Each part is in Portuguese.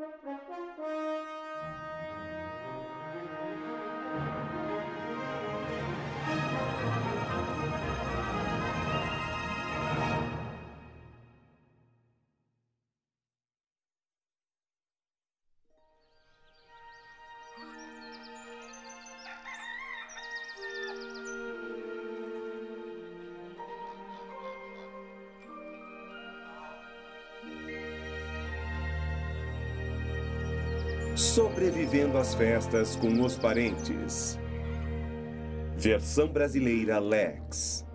Sobrevivendo às festas com os parentes. Versão brasileira Lex.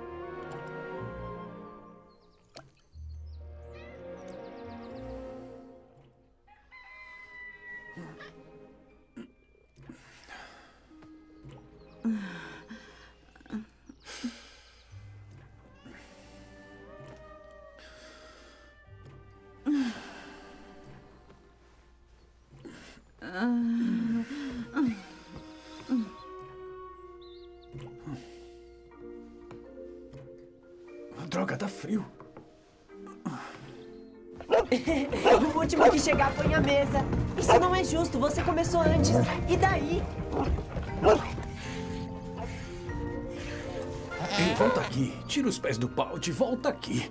Droga, tá frio. O último que chegar põe a mesa. Isso não é justo, você começou antes. E daí? Ei, volta aqui. Tira os pés do balde, volta aqui.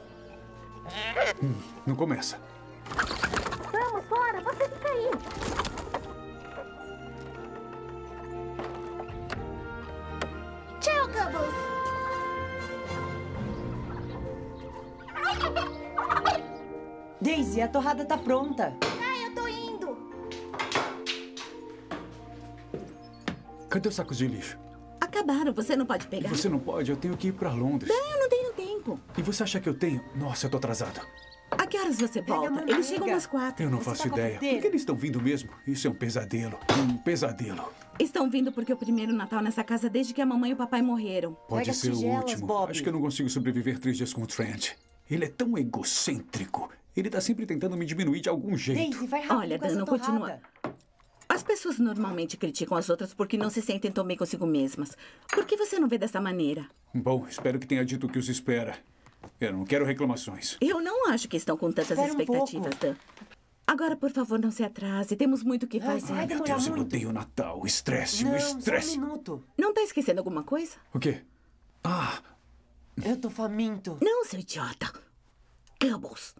Não começa. Vamos, fora, você fica aí. Tchau, Cubbles. Daisy, a torrada tá pronta. Ah, eu tô indo. Cadê os sacos de lixo? Acabaram, você não pode pegar. Você não pode, eu tenho que ir pra Londres. Não, eu não tenho tempo. E você acha que eu tenho? Nossa, eu tô atrasado. A que horas você volta? Eles chegam às 4. Eu não Você faço tá com a ideia. fruteira? Por que eles estão vindo mesmo? Isso é um pesadelo. Um pesadelo. Estão vindo porque é o primeiro Natal nessa casa desde que a mamãe e o papai morreram. Pode Pega as ser o tigelas, último. Bob. Acho que eu não consigo sobreviver 3 dias com o Trent. Ele é tão egocêntrico. Ele tá sempre tentando me diminuir de algum jeito. Daisy, vai rápido Olha, com essa Dano, torrada. continua. As pessoas normalmente criticam as outras porque não se sentem tão bem consigo mesmas. Por que você não vê dessa maneira? Bom, espero que tenha dito o que os espera. Eu não quero reclamações. Eu não acho que estão com tantas Espera um expectativas, Dan. Agora, por favor, não se atrase. Temos muito o que fazer. vai Meu demorar Deus, eu muito. odeio o Natal. O estresse, Não, o só um estresse. minuto. Não tá esquecendo alguma coisa? O quê? Ah, Eu tô faminto. Não, seu idiota. Cubbles.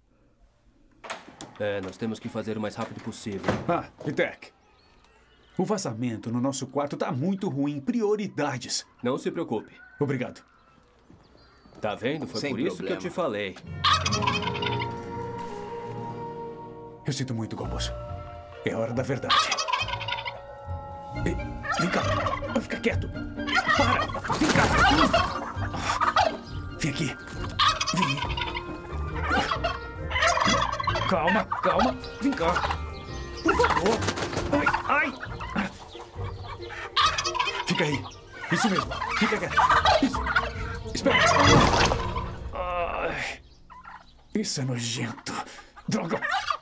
Nós temos que fazer o mais rápido possível. Vitek. O vazamento no nosso quarto tá muito ruim. Prioridades. Não se preocupe. Obrigado. Tá vendo? Foi Sem por isso problema. que eu te falei. Eu sinto muito, Gobos. É hora da verdade. Ei, vem cá. Fica quieto. Para. Vem cá. Vem aqui. Vem. Calma, calma. Vem cá. Por favor. Ai, ai. Fica aí. Isso mesmo. Fica quieto. Isso. Espera. Ai. Isso é nojento. Droga.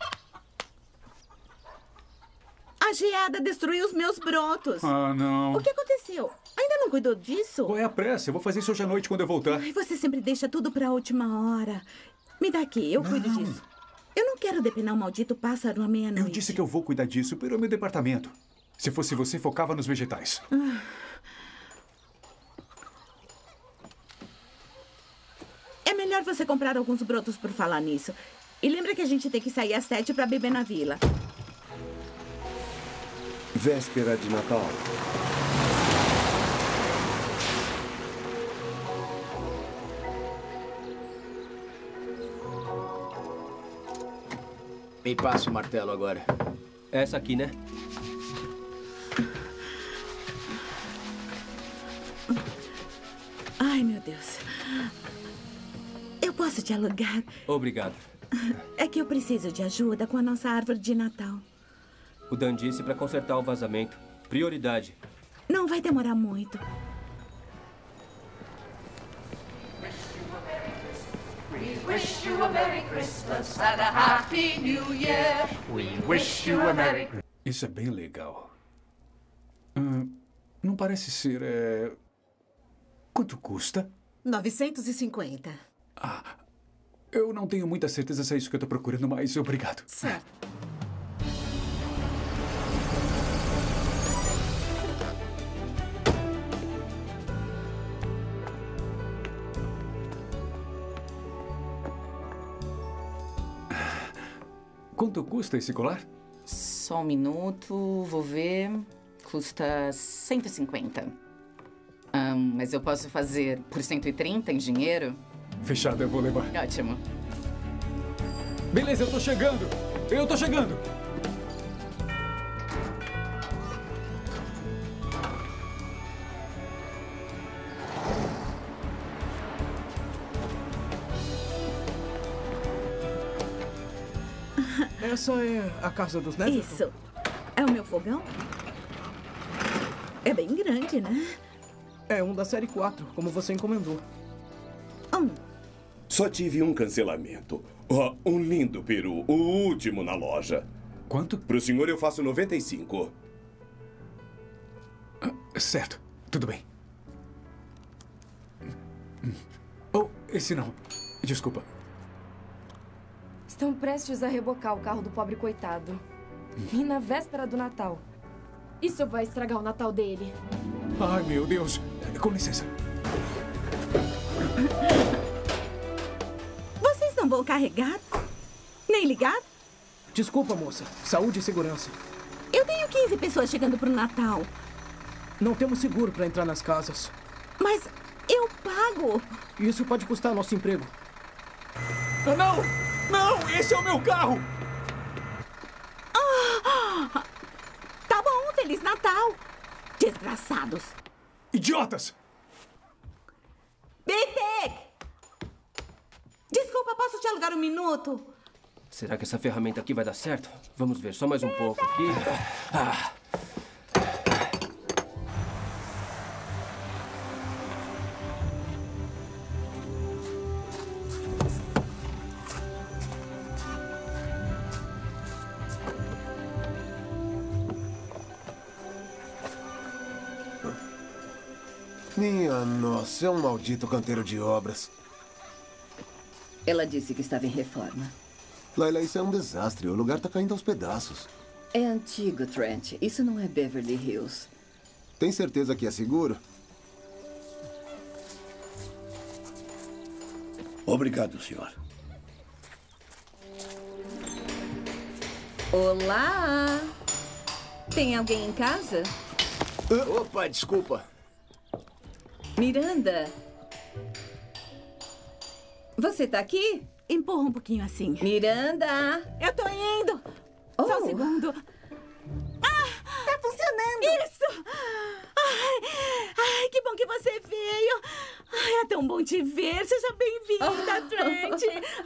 A geada destruiu os meus brotos. Ah, não. O que aconteceu? Ainda não cuidou disso? Qual é a pressa? Eu vou fazer isso hoje à noite quando eu voltar. Ai, você sempre deixa tudo pra última hora. Me dá aqui, eu cuido disso. Eu não quero depenar um maldito pássaro à meia-noite. Eu disse que eu vou cuidar disso pelo meu departamento. Se fosse você, focava nos vegetais. É melhor você comprar alguns brotos por falar nisso. E lembra que a gente tem que sair às 7 pra beber na vila. Véspera de Natal. Me passa o martelo agora. Essa aqui, né? Ai, meu Deus. Eu posso te alugar? Obrigado. É que eu preciso de ajuda com a nossa árvore de Natal. O Dan disse pra consertar o vazamento. Prioridade. Não vai demorar muito. We wish you a Merry Christmas and a Happy New Year. We wish you a Merry Christmas. Isso é bem legal. Não parece ser... Quanto custa? 950. Eu não tenho muita certeza se é isso que eu tô procurando, mas obrigado. Certo. Quanto custa esse colar? Só um minuto, vou ver. Custa 150. Mas eu posso fazer por 130 em dinheiro? Fechado, eu vou levar. Ótimo. Beleza, eu tô chegando! Eu tô chegando! Essa é a casa dos Neverton? Isso. É o meu fogão? É bem grande, né? É um da série 4, como você encomendou. Só tive um cancelamento. Oh, um lindo peru, o último na loja. Quanto? Pro senhor eu faço 95. Certo, tudo bem. Oh, esse não. Desculpa. Estão prestes a rebocar o carro do pobre coitado. E na véspera do Natal. Isso vai estragar o Natal dele. Ai, meu Deus. Com licença. Vocês não vão carregar? Nem ligar? Desculpa, moça. Saúde e segurança. Eu tenho 15 pessoas chegando pro Natal. Não temos seguro para entrar nas casas. Mas eu pago. Isso pode custar nosso emprego. Não! Não! Esse é o meu carro! Tá bom, Feliz Natal. Desgraçados. Idiotas! Bitek! Desculpa, posso te alugar um minuto? Será que essa ferramenta aqui vai dar certo? Vamos ver, só mais um pouco aqui. Minha nossa, é um maldito canteiro de obras. Ela disse que estava em reforma. Layla, isso é um desastre. O lugar está caindo aos pedaços. É antigo, Trent. Isso não é Beverly Hills. Tem certeza que é seguro? Obrigado, senhor. Olá! Tem alguém em casa? Opa, desculpa. Miranda! Você tá aqui? Empurra um pouquinho assim. Miranda! Eu tô indo! Só um segundo. Tá funcionando! Isso! Ai, que bom que você veio! Ai, é tão bom te ver! Seja bem-vinda, Trent!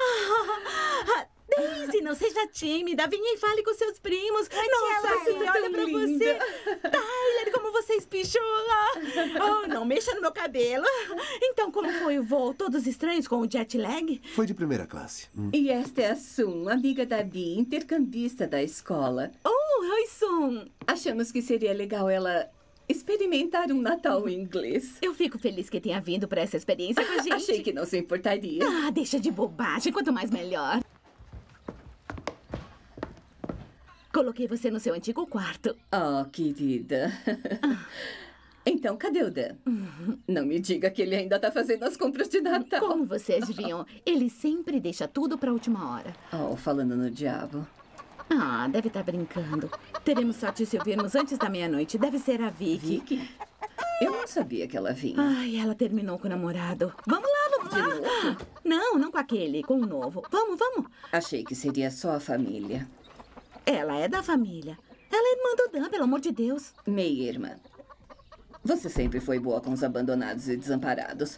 Daisy, não seja tímida. Venha e fale com seus primos. Nossa, Suzy, olha pra você. Tyler, como você espichou lá. Oh, não mexa no meu cabelo. Então, como foi o voo? Todos estranhos com o jet lag? Foi de primeira classe. E esta é a Sun, amiga da Bee, intercambista da escola. Oh, oi, Sun. Achamos que seria legal ela experimentar um Natal inglês. Eu fico feliz que tenha vindo pra essa experiência com a gente. Achei que não se importaria. Ah, deixa de bobagem. Quanto mais, melhor. Coloquei você no seu antigo quarto. Oh, querida. Então, cadê o Dan? Não me diga que ele ainda tá fazendo as compras de Natal. Como vocês adivinham, ele sempre deixa tudo pra última hora. Oh, falando no diabo. Ah, deve estar brincando. Teremos sorte se o virmos antes da meia-noite. Deve ser a Vicky. Vicky? Eu não sabia que ela vinha. Ai, ela terminou com o namorado. Vamos lá, vamos lá. De novo? Não com aquele, com o novo. Vamos. Achei que seria só a família. Ela é da família. Ela é irmã do Dan, pelo amor de Deus. Meia-irmã. Você sempre foi boa com os abandonados e desamparados.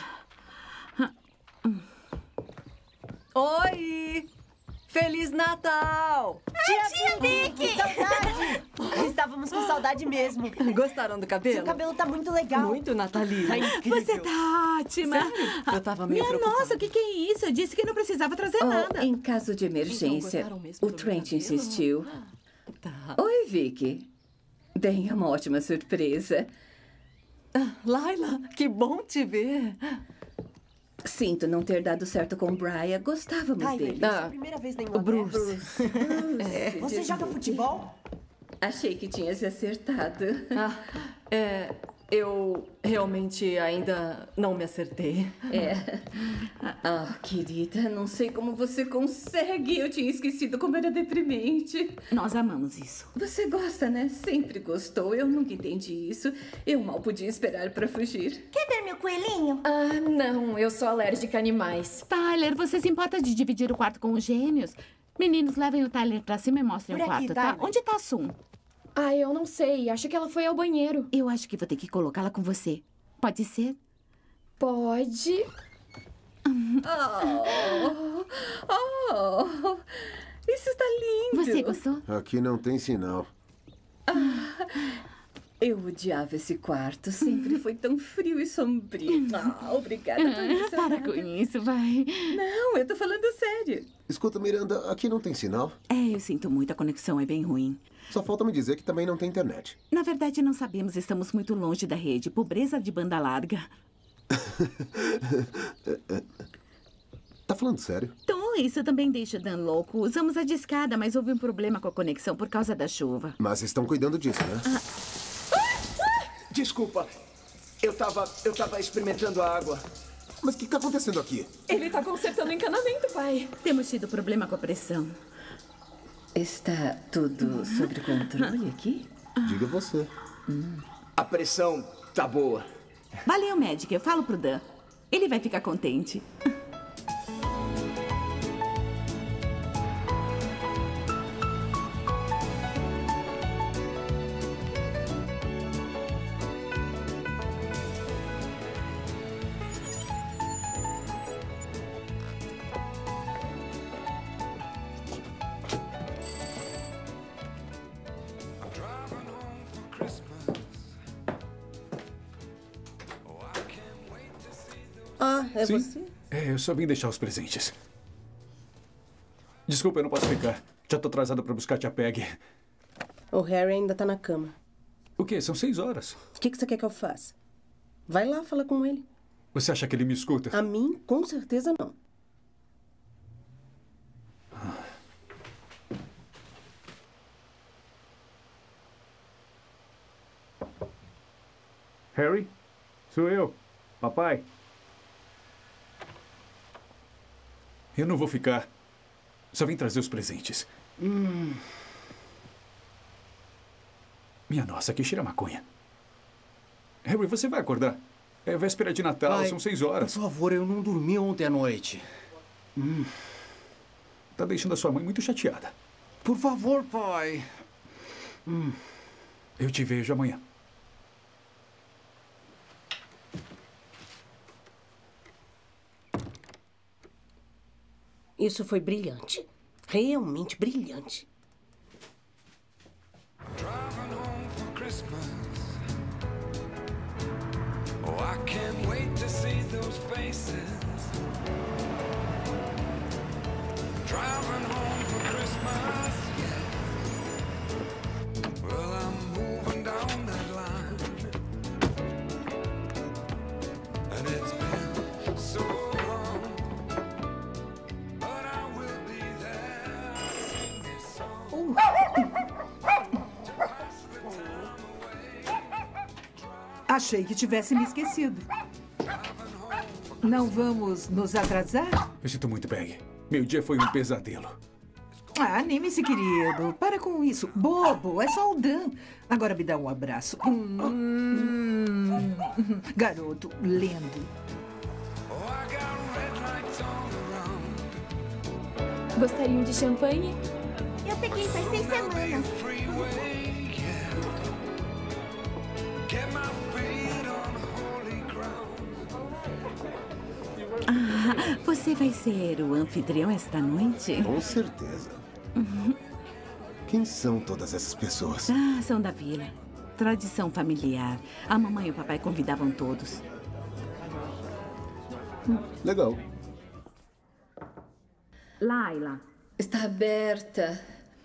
Oi! Feliz Natal! Tia Vicky! Que saudade! Estávamos com saudade mesmo. Gostaram do cabelo? Seu cabelo tá muito legal. Muito natalino. Tá incrível. Você tá ótima. Sério? Eu tava meio Minha preocupada. nossa, o que é isso? Eu disse que não precisava trazer nada. Em caso de emergência, Então, gostaram mesmo o do Trent meu cabelo? insistiu. Tá. Oi, Vicky. Bem, é uma ótima surpresa. Laila, que bom te ver. Sinto não ter dado certo com o Brian. Gostávamos Tyler, dele. essa é a primeira vez na O Inglaterra. Bruce. Você joga futebol? Achei que tinha se acertado. Eu realmente ainda não me acertei. Querida, não sei como você consegue. Eu tinha esquecido como era deprimente. Nós amamos isso. Você gosta, né? Sempre gostou. Eu nunca entendi isso. Eu mal podia esperar pra fugir. Quer ver meu coelhinho? Não, eu sou alérgica a animais. Tyler, você se importa de dividir o quarto com os gêmeos? Meninos, levem o Tyler pra cima e mostrem o quarto, tá? Onde tá a Sun? Eu não sei. Acho que ela foi ao banheiro. Eu acho que vou ter que colocá-la com você. Pode ser? Pode. Isso está lindo. Você gostou? Aqui não tem sinal. Eu odiava esse quarto. Sempre foi tão frio e sombrio. Obrigada por isso. Para com isso, vai. Não, eu tô falando sério. Escuta, Miranda, aqui não tem sinal? Eu sinto muito. A conexão é bem ruim. Só falta me dizer que também não tem internet. Na verdade, não sabemos. Estamos muito longe da rede. Pobreza de banda larga. Tá falando sério? Então, isso também deixa o Dan louco. Usamos a discada, mas houve um problema com a conexão por causa da chuva. Mas estão cuidando disso, né? Desculpa. Eu tava experimentando a água. Mas o que tá acontecendo aqui? Ele tá consertando o encanamento, pai. Temos tido problema com a pressão. Está tudo sob controle aqui? Diga você. A pressão tá boa. Valeu, médica. Eu falo pro Dan. Ele vai ficar contente. É você? Eu só vim deixar os presentes. Desculpa, eu não posso ficar. Já tô atrasado pra buscar a tia Peg. O Harry ainda tá na cama. O quê? São 6 horas. O que você quer que eu faça? Vai lá, fala com ele. Você acha que ele me escuta? A mim, com certeza não. Harry? Sou eu. Papai. Eu não vou ficar. Só vim trazer os presentes. Minha nossa, que cheira a maconha. Harry, você vai acordar? É véspera de Natal, são 6 horas. Por favor, eu não dormi ontem à noite. Tá deixando a sua mãe muito chateada. Por favor, pai. Eu te vejo amanhã. Isso foi brilhante. Realmente brilhante. Oh, I can't wait to see those faces. Driving home for Christmas, yeah. Well, I'm moving down that line, and it's been so long, but I will be there. Sing this song. Achei que tivesse me esquecido. Não vamos nos atrasar? Eu sinto muito, Peg. Meu dia foi um pesadelo. Anime-se, querido. Para com isso. Bobo, é só o Dan. Agora me dá um abraço. Garoto, lindo. Gostariam de champanhe? Eu peguei faz 6 semanas. Você vai ser o anfitrião esta noite? Com certeza. Quem são todas essas pessoas? São da vila. Tradição familiar. A mamãe e o papai convidavam todos. Legal. Laila. Está aberta.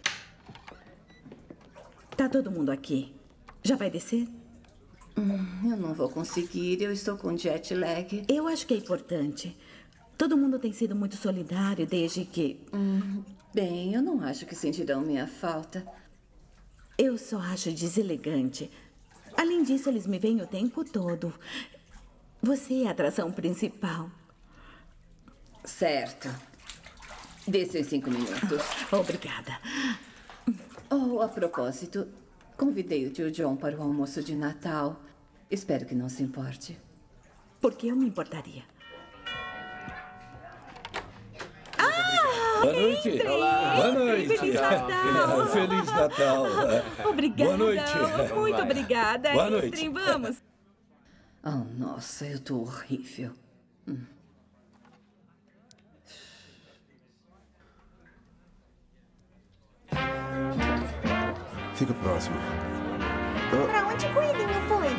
Tá todo mundo aqui. Já vai descer? Eu não vou conseguir. Eu estou com jet lag. Eu acho que é importante. Todo mundo tem sido muito solidário desde que... Bem, eu não acho que sentirão minha falta. Eu só acho deselegante Além disso, eles me veem o tempo todo. Você é a atração principal. Certo. Desce em 5 minutos. Obrigada. Oh, a propósito, convidei o tio John para o almoço de Natal. Espero que não se importe. Por que eu me importaria? Boa noite. Olá. Boa noite. Feliz Natal. Feliz Natal. Obrigada. Boa noite. Muito obrigada. Boa noite. Entrem, vamos. Oh, nossa, eu tô horrível. Fica próximo. Pra onde o coelhinho foi?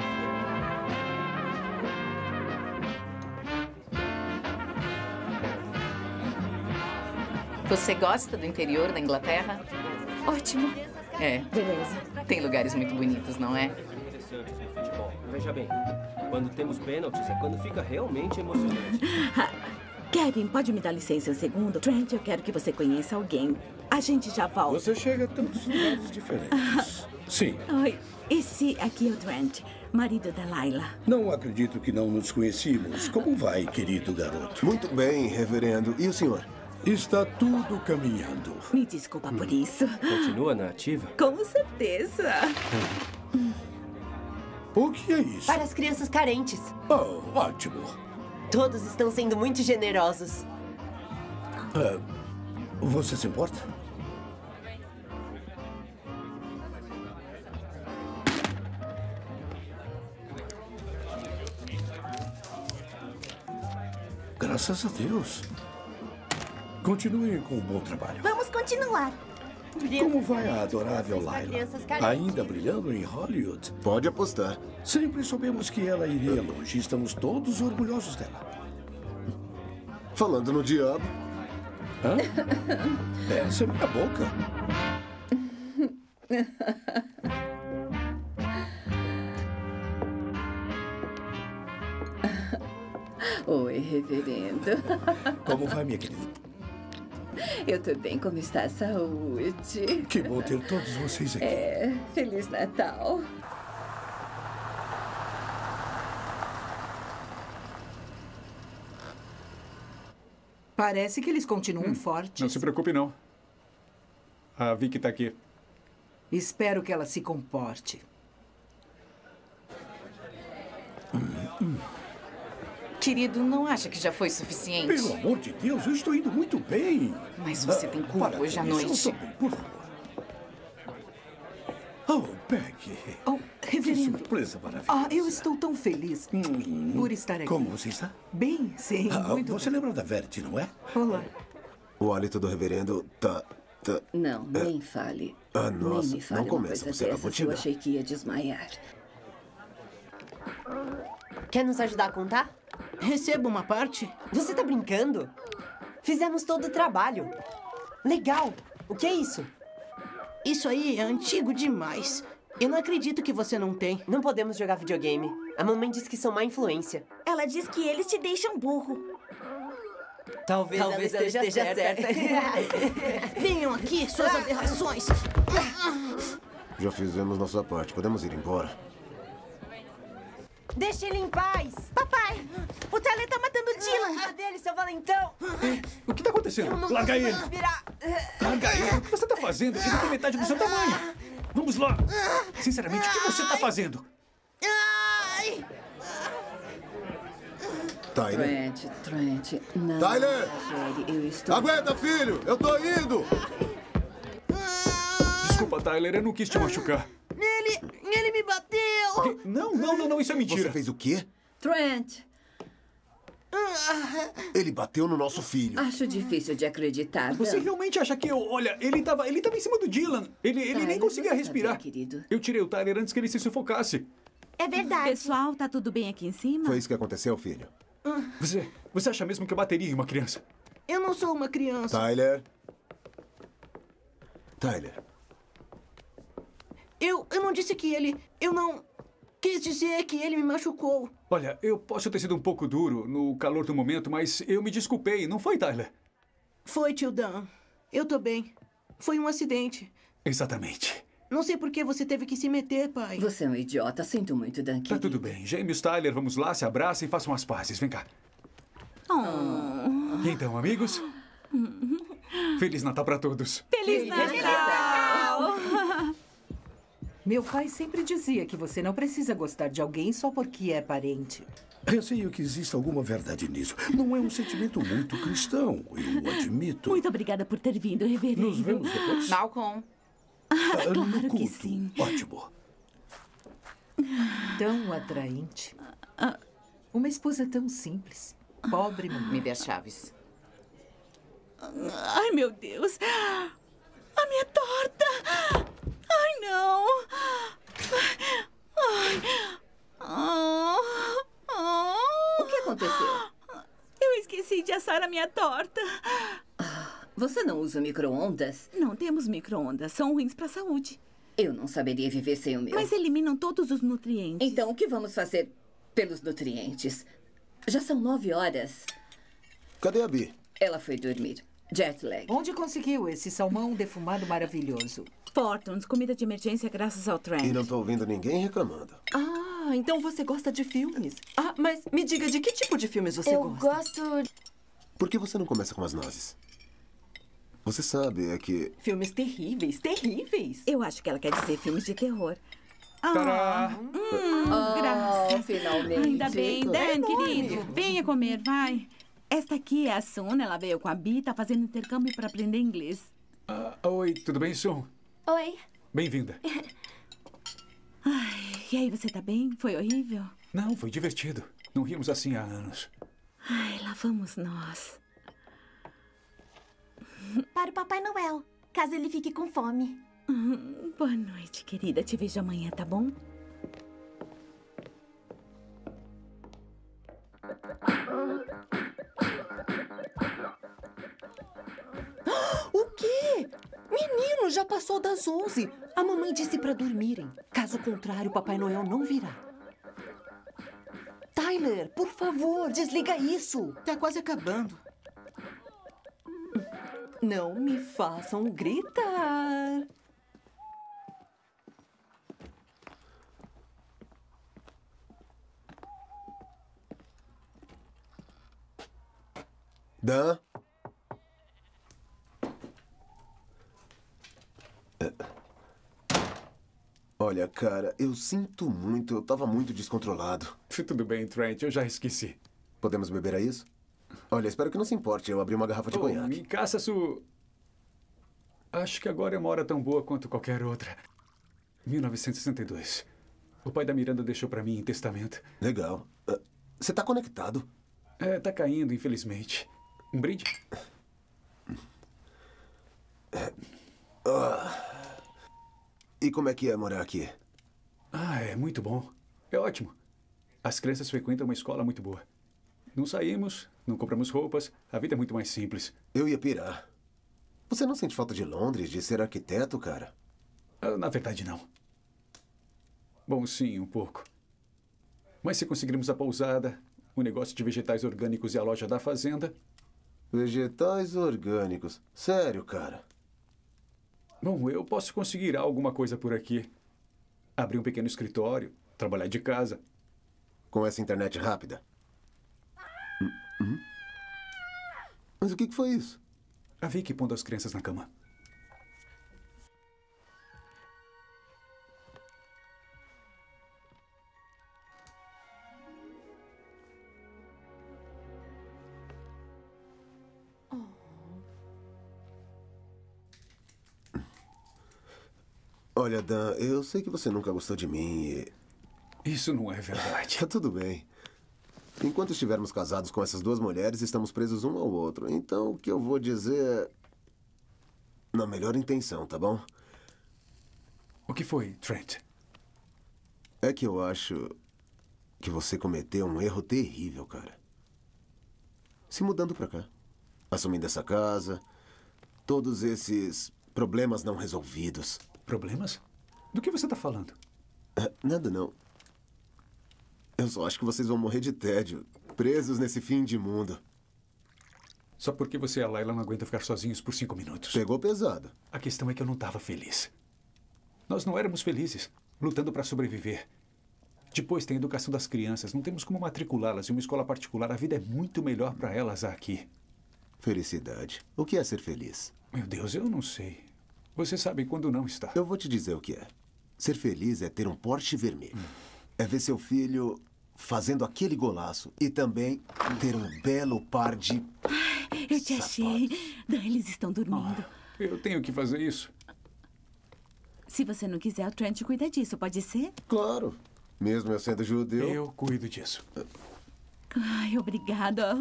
Você gosta do interior da Inglaterra? Ótimo. É. Beleza. Tem lugares muito bonitos, não é? Interessantes no futebol. Veja bem, quando temos pênaltis é quando fica realmente emocionante. Kevin, pode me dar licença um segundo? Trent, eu quero que você conheça alguém. A gente já volta. Você chega a tantos lugares diferentes. Sim. Oi, esse aqui é o Trent, marido da Layla. Não acredito que não nos conhecíamos. Como vai, querido garoto? Muito bem, reverendo. E o senhor? Está tudo caminhando. Me desculpa por isso. Continua na ativa? Com certeza. O que é isso? Para as crianças carentes. Oh, ótimo. Todos estão sendo muito generosos. Você se importa? Graças a Deus. Continuem com o bom trabalho. Vamos continuar. Como vai a adorável Layla? Ainda brilhando em Hollywood? Pode apostar. Sempre soubemos que ela iria longe. Estamos todos orgulhosos dela. Falando no diabo. Hã? Essa é minha boca. Oi, reverendo. Como vai, minha querida? Eu tô bem, como está a saúde? Que bom ter todos vocês aqui. Feliz Natal. Parece que eles continuam fortes. Não se preocupe, não. A Vicky tá aqui. Espero que ela se comporte. Querido, não acha que já foi suficiente? Pelo amor de Deus, eu estou indo muito bem. Mas você tem culpa hoje à noite. Eu tô bem, por favor. Oh, Peggy. Oh, reverendo. Que surpresa maravilhosa. Eu estou tão feliz por estar aqui. Como você está? Bem, sim, muito Você lembra da Verity, não é? Olá. O hálito do reverendo tá... Não, nem fale. Ah, nossa, nem me fale não começa, você acabou de eu chegar. achei que ia desmaiar. Quer nos ajudar a contar? Receba uma parte. Você tá brincando? Fizemos todo o trabalho. Legal. O que é isso? Isso aí é antigo demais. Eu não acredito que você não tem. Não podemos jogar videogame. A mamãe diz que são má influência. Ela diz que eles te deixam burro. Talvez ela esteja certa. Venham aqui, suas aberrações. Já fizemos nossa parte. Podemos ir embora. Deixa ele em paz. Papai, o Tyler tá matando o Dylan. Tira dele, seu valentão. O que tá acontecendo? Larga ele. Larga ele. O que você tá fazendo? Ele tem metade do seu tamanho. Vamos lá. Sinceramente, o que você tá fazendo? Ai. Tyler. Trent, não. Tyler! Exagere, eu estou... Aguenta, filho! Eu tô indo! Desculpa, Tyler, eu não quis te machucar. Ele me bateu! Não, isso é mentira. Você fez o quê? Trent, Ele bateu no nosso filho. acho difícil de acreditar. Você realmente acha que eu... Olha, ele tava em cima do Dylan. Ele nem conseguia respirar. Querido. Eu tirei o Tyler antes que ele se sufocasse. É verdade. Pessoal, tá tudo bem aqui em cima? Foi isso que aconteceu, filho? Você acha mesmo que eu bateria em uma criança? Eu não sou uma criança. Tyler. Eu não disse que ele... Eu não... Quis dizer que ele me machucou. Olha, eu posso ter sido um pouco duro no calor do momento, mas eu me desculpei, não foi, Tyler? Foi, tio Dan. Eu tô bem. Foi um acidente. Exatamente. Não sei por que você teve que se meter, pai. Você é um idiota. Sinto muito, Dan. Tá tudo bem. James, Tyler, vamos lá, se abracem e façam as pazes. Vem cá. Oh. Então, amigos, Feliz Natal pra todos. Feliz Natal! Meu pai sempre dizia que você não precisa gostar de alguém só porque é parente. Receio que exista alguma verdade nisso. Não é um sentimento muito cristão, eu admito. Muito obrigada por ter vindo, reverendo. Nos vemos depois. Malcolm. Claro que sim. Ótimo. Tão atraente. Uma esposa tão simples. Pobre mamãe. Me dê as chaves. Ai, meu Deus. A minha torta. Ai, não. O que aconteceu? Eu esqueci de assar a minha torta. Você não usa micro-ondas? Não temos micro-ondas. São ruins para a saúde. Eu não saberia viver sem o meu. Mas eliminam todos os nutrientes. Então, o que vamos fazer pelos nutrientes? Já são 9 horas. Cadê a Bi? Ela foi dormir. Jet lag. Onde conseguiu esse salmão defumado maravilhoso? Fortunes, comida de emergência graças ao Trent. E não tô ouvindo ninguém reclamando. Ah, então você gosta de filmes. Ah, mas me diga, de que tipo de filmes você gosta? Eu gosto... Por que você não começa com as nozes? Você sabe, é que... Filmes terríveis, terríveis. Eu acho que ela quer dizer filmes de terror. Tará! Graças. Finalmente. Ainda bem. Dan, querido, venha comer, vai. Esta aqui é a Sun, ela veio com a Bi, tá fazendo intercâmbio para aprender inglês. Oi, tudo bem, Sun? Oi. Bem-vinda. Ai, e aí, você tá bem? Foi horrível? Não, foi divertido. Não rimos assim há anos. Ai, lá vamos nós. Para o Papai Noel, caso ele fique com fome. Boa noite, querida. Te vejo amanhã, tá bom? O quê? Menino, já passou das 11. A mamãe disse pra dormirem. Caso contrário, Papai Noel não virá. Tyler, por favor, desliga isso. Tá quase acabando. Não me façam gritar. Dan? Olha, cara, eu sinto muito. Eu tava muito descontrolado. Tudo bem, Trent, eu já esqueci. Podemos beber a isso? Olha, espero que não se importe. Eu abri uma garrafa de conhaque. Me caça, Su. Acho que agora é uma hora tão boa quanto qualquer outra. 1962. O pai da Miranda deixou pra mim em testamento. Legal. Você tá conectado? É, tá caindo, infelizmente. Um brinde? E como é que é morar aqui? É muito bom. É ótimo. As crianças frequentam uma escola muito boa. Não saímos, não compramos roupas. A vida é muito mais simples. Eu ia pirar. Você não sente falta de Londres, de ser arquiteto, cara? Na verdade, não. Bom, sim, um pouco. Mas se conseguirmos a pousada, o negócio de vegetais orgânicos e a loja da fazenda... Vegetais orgânicos? Sério, cara? Bom, eu posso conseguir alguma coisa por aqui. Abrir um pequeno escritório, trabalhar de casa. Com essa internet rápida? Mas o que foi isso? A Vicky pondo as crianças na cama. Olha, Dan, eu sei que você nunca gostou de mim e... Isso não é verdade. Tá tudo bem. Enquanto estivermos casados com essas duas mulheres, estamos presos um ao outro. Então, o que eu vou dizer é... na melhor intenção, tá bom? O que foi, Trent? É que eu acho que você cometeu um erro terrível, cara. Se mudando pra cá. Assumindo essa casa. Todos esses problemas não resolvidos. Problemas? Do que você tá falando? Nada, não. Eu só acho que vocês vão morrer de tédio, presos nesse fim de mundo. Só porque você e a Layla não aguentam ficar sozinhos por 5 minutos. Pegou pesado. A questão é que eu não estava feliz. Nós não éramos felizes, lutando para sobreviver. Depois tem a educação das crianças. Não temos como matriculá-las em uma escola particular. A vida é muito melhor para elas aqui. Felicidade. O que é ser feliz? Meu Deus, eu não sei. Você sabe quando não está. Eu vou te dizer o que é. Ser feliz é ter um Porsche vermelho. É ver seu filho fazendo aquele golaço. E também ter um belo par de... Eu te achei. Dan, eles estão dormindo. Eu tenho que fazer isso. Se você não quiser, o Trent cuida disso, pode ser? Claro. Mesmo eu sendo judeu... Eu cuido disso. Ai, obrigada.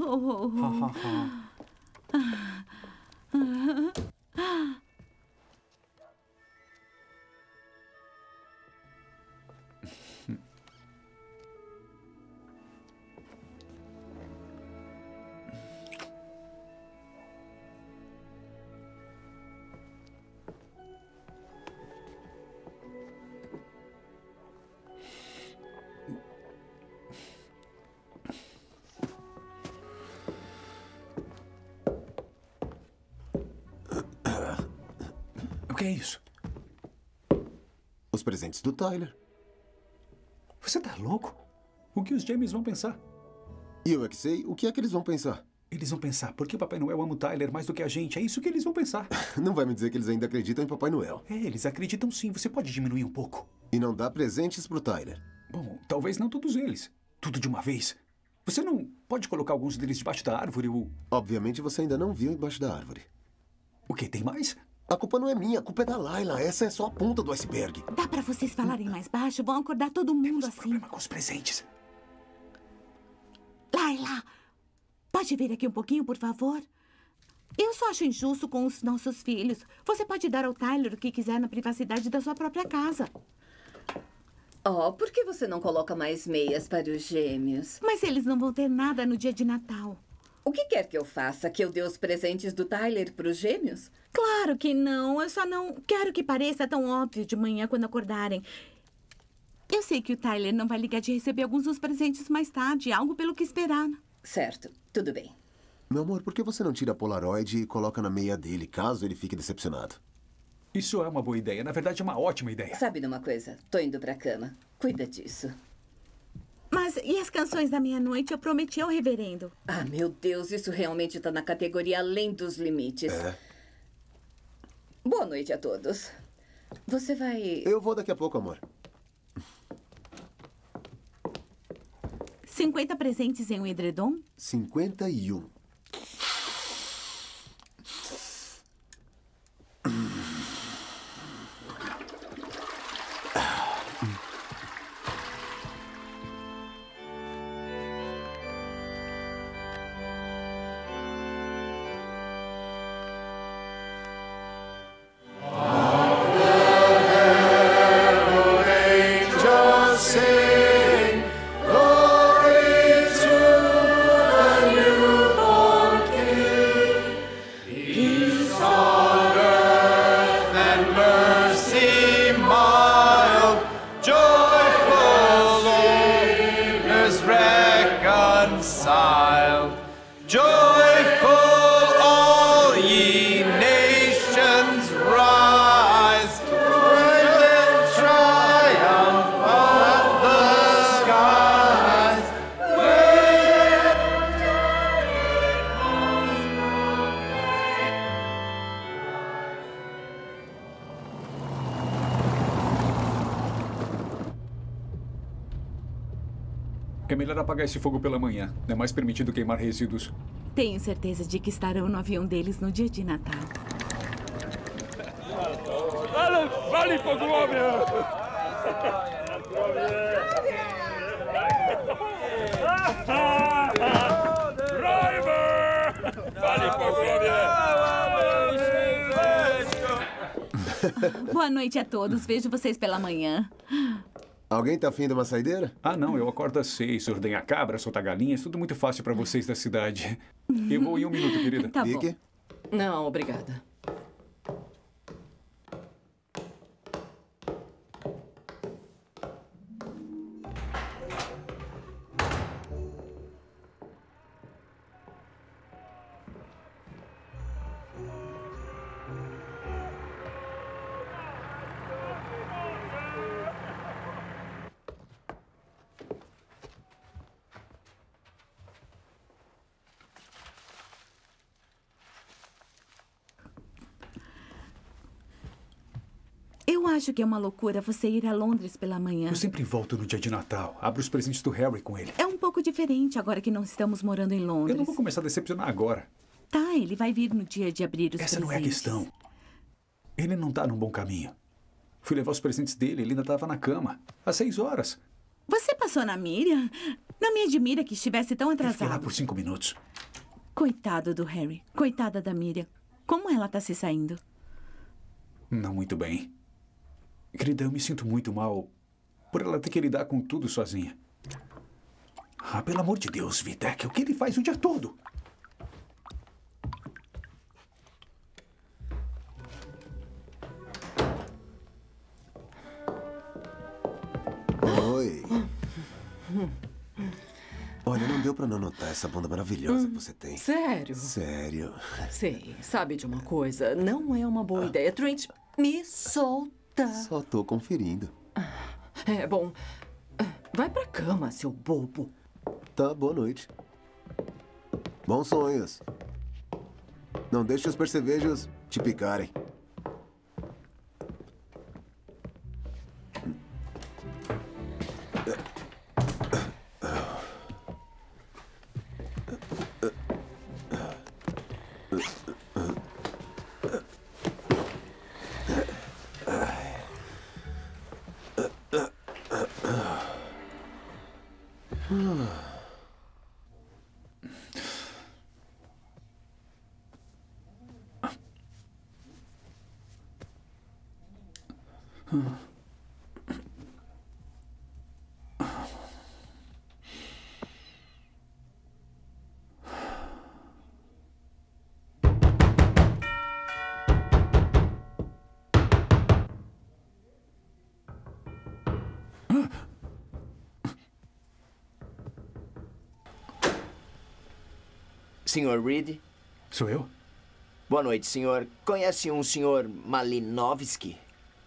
O que é isso? Os presentes do Tyler. Você tá louco? O que os James vão pensar? E eu é que sei. O que é que eles vão pensar? Eles vão pensar, por que o Papai Noel ama o Tyler mais do que a gente? É isso que eles vão pensar. Não vai me dizer que eles ainda acreditam em Papai Noel. É, eles acreditam sim. Você pode diminuir um pouco. E não dá presentes pro Tyler. Bom, talvez não todos eles. Tudo de uma vez. Você não pode colocar alguns deles debaixo da árvore ou... Obviamente você ainda não viu embaixo da árvore. O quê? Tem mais? A culpa não é minha, a culpa é da Layla. Essa é só a ponta do iceberg. Dá pra vocês falarem mais baixo? Vão acordar todo mundo Temos assim. problema com os presentes. Layla, pode vir aqui um pouquinho, por favor? Eu só acho injusto com os nossos filhos. Você pode dar ao Tyler o que quiser na privacidade da sua própria casa. Oh, por que você não coloca mais meias para os gêmeos? Mas eles não vão ter nada no dia de Natal. O que quer que eu faça? Que eu dê os presentes do Tyler para os gêmeos? Claro que não. Eu só não quero que pareça tão óbvio de manhã quando acordarem. Eu sei que o Tyler não vai ligar de receber alguns dos presentes mais tarde. Algo pelo que esperar. Certo. Tudo bem. Meu amor, por que você não tira a Polaroid e coloca na meia dele, caso ele fique decepcionado? Isso é uma boa ideia. Na verdade, é uma ótima ideia. Sabe de uma coisa? Tô indo pra cama. Cuida disso. Mas e as canções da meia-noite? Eu prometi ao reverendo. Ah, meu Deus, isso realmente tá na categoria além dos limites. É. Boa noite a todos. Você vai... Eu vou daqui a pouco, amor. 50 presentes em um edredom? 51. É melhor apagar esse fogo pela manhã. Não é mais permitido queimar resíduos. Tenho certeza de que estarão no avião deles no dia de Natal. Vale, fogo, homem! Driver! Vale, fogo, homem! Boa noite a todos. Vejo vocês pela manhã. Alguém tá afim de uma saideira? Ah, não. Eu acordo às 6, ordenho a cabra, soltar galinhas. Tudo muito fácil para vocês da cidade. Eu vou em 1 minuto, querida. Tá bom. Fique. Não, obrigada. acho que é uma loucura você ir a Londres pela manhã. Eu sempre volto no dia de Natal. Abro os presentes do Harry com ele. É um pouco diferente agora que não estamos morando em Londres. Eu não vou começar a decepcionar agora. Tá, ele vai vir no dia de abrir os presentes. Essa não é a questão. Ele não tá num bom caminho. Fui levar os presentes dele, ele ainda estava na cama. Às 6 horas. Você passou na Miriam? Não me admira que estivesse tão Eu atrasado. fiquei lá por 5 minutos. Coitado do Harry. Coitada da Miriam. Como ela tá se saindo? Não muito bem. Querida, eu me sinto muito mal por ela ter que lidar com tudo sozinha. Ah, pelo amor de Deus, Vitek, o que ele faz o dia todo? Oi. Olha, não deu pra não notar essa bunda maravilhosa que você tem. Sério? Sério. Sei, sabe de uma coisa? Não é uma boa ideia. Trent, me solta. Só tô conferindo. É, bom, vai pra cama, seu bobo. Tá, boa noite. Bons sonhos. Não deixe os percevejos te picarem. Senhor Reed? Sou eu? Boa noite, senhor. Conhece um senhor Malinovski?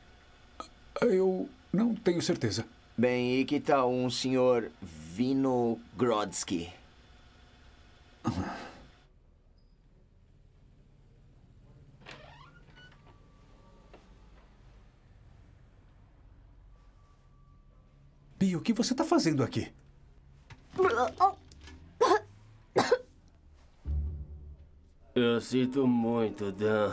Eu não tenho certeza. Bem, e que tal um senhor Vinogrodsky? Bia, o que você tá fazendo aqui? Eu sinto muito, Dan.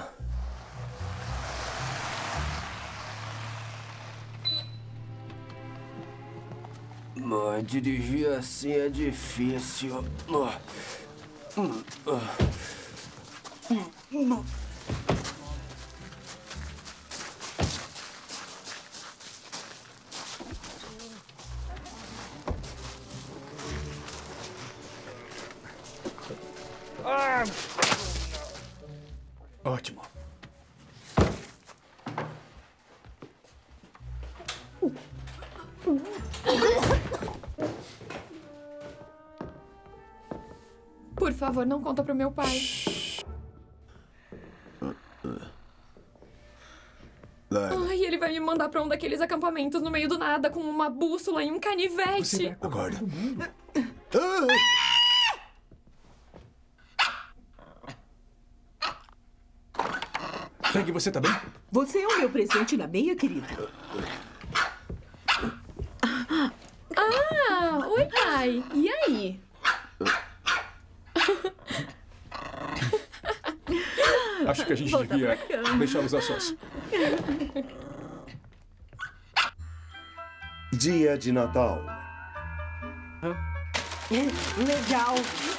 Mas dirigir assim é difícil. Ótimo. Por favor, não conta pro meu pai. Ai, ele vai me mandar pra um daqueles acampamentos no meio do nada com uma bússola e um canivete. Acorda. Peggy, você tá bem? Você é o meu presente na meia, querida. Ah, oi, pai. E aí? Acho que a gente devia deixá-los a sós. Dia de Natal. Legal.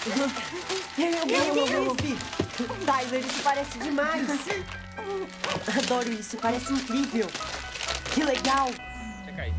Eu ouvi. Tyler, isso parece demais. Adoro isso, parece incrível. Que legal. Checa aí.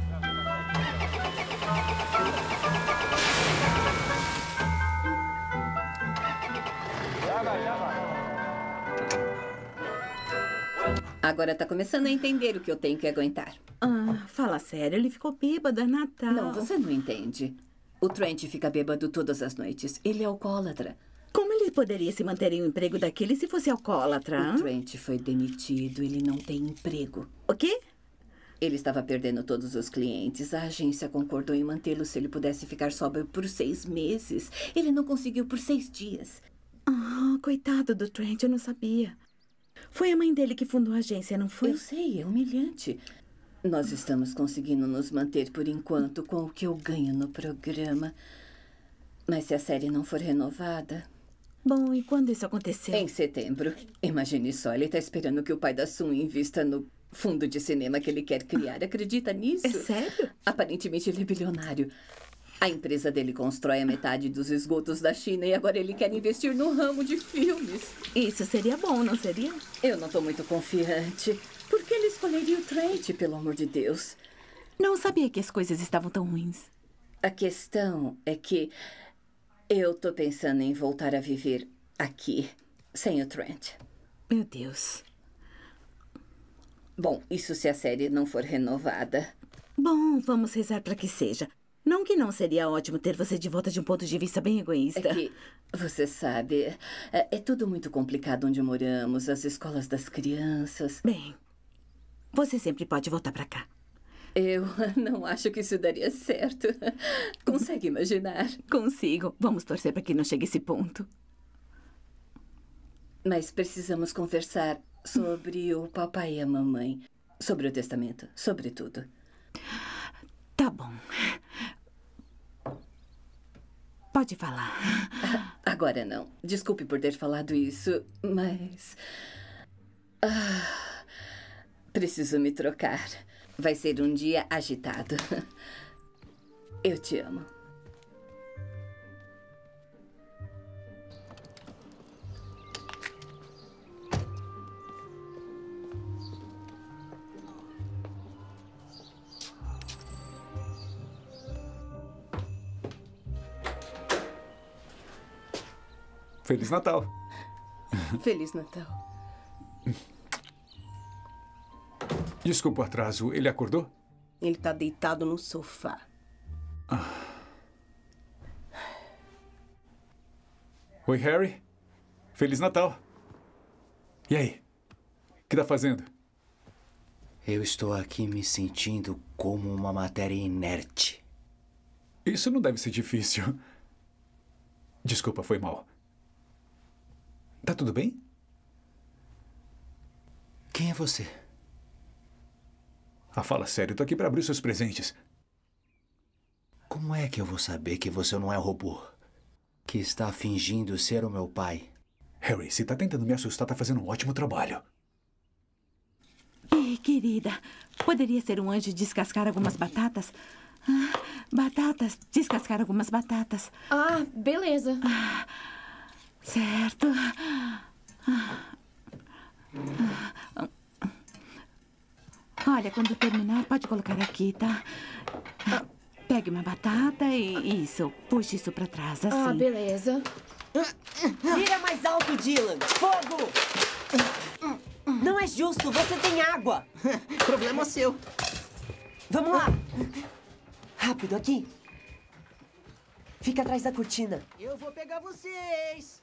Agora tá começando a entender o que eu tenho que aguentar. Ah, fala sério, ele ficou bêbado, é Natal. Não, você não entende. O Trent fica bêbado todas as noites. Ele é alcoólatra. Como ele poderia se manter em um emprego daquele se fosse alcoólatra? O Trent foi demitido, ele não tem emprego. O quê? Ele estava perdendo todos os clientes. A agência concordou em mantê-lo se ele pudesse ficar sóbrio por 6 meses. Ele não conseguiu por 6 dias. Ah, coitado do Trent, eu não sabia. Foi a mãe dele que fundou a agência, não foi? Eu sei, é humilhante. Nós estamos conseguindo nos manter por enquanto com o que eu ganho no programa. Mas se a série não for renovada... Bom, e quando isso aconteceu? Em setembro. Imagine só, ele está esperando que o pai da Sun invista no fundo de cinema que ele quer criar. Acredita nisso? É sério? Aparentemente ele é bilionário. A empresa dele constrói a metade dos esgotos da China e agora ele quer investir no ramo de filmes. Isso seria bom, não seria? Eu não estou muito confiante. Por que ele escolheria o Trent, pelo amor de Deus? Não sabia que as coisas estavam tão ruins. A questão é que eu tô pensando em voltar a viver aqui, sem o Trent. Meu Deus. Bom, isso se a série não for renovada. Bom, vamos rezar para que seja. Não que não seria ótimo ter você de volta de um ponto de vista bem egoísta. É que, você sabe, é tudo muito complicado onde moramos, as escolas das crianças. Bem, você sempre pode voltar para cá. Eu não acho que isso daria certo. Consegue imaginar? Consigo. Vamos torcer para que não chegue esse ponto. Mas precisamos conversar sobre o papai e a mamãe. Sobre o testamento. Sobre tudo. Tá bom. Pode falar. Agora não. Desculpe por ter falado isso, mas... preciso me trocar. Vai ser um dia agitado. Eu te amo. Feliz Natal. Feliz Natal. Desculpa o atraso. Ele acordou? Ele tá deitado no sofá. Oi, Harry. Feliz Natal. E aí? O que tá fazendo? Eu estou aqui me sentindo como uma matéria inerte. Isso não deve ser difícil. Desculpa, foi mal. Tá tudo bem? Quem é você? Fala sério, tô aqui pra abrir seus presentes. Como é que eu vou saber que você não é robô? Que está fingindo ser o meu pai? Harry, se tá tentando me assustar, tá fazendo um ótimo trabalho. Ei, querida, poderia ser um anjo descascar algumas batatas? Batatas, descascar algumas batatas. Beleza. Certo. Olha, quando terminar, pode colocar aqui, tá? Pegue uma batata e isso. Puxe isso pra trás, assim. Beleza. Vira mais alto, Dylan. Fogo! Não é justo, você tem água. Problema seu. Vamos lá. Rápido, aqui. Fica atrás da cortina. Eu vou pegar vocês.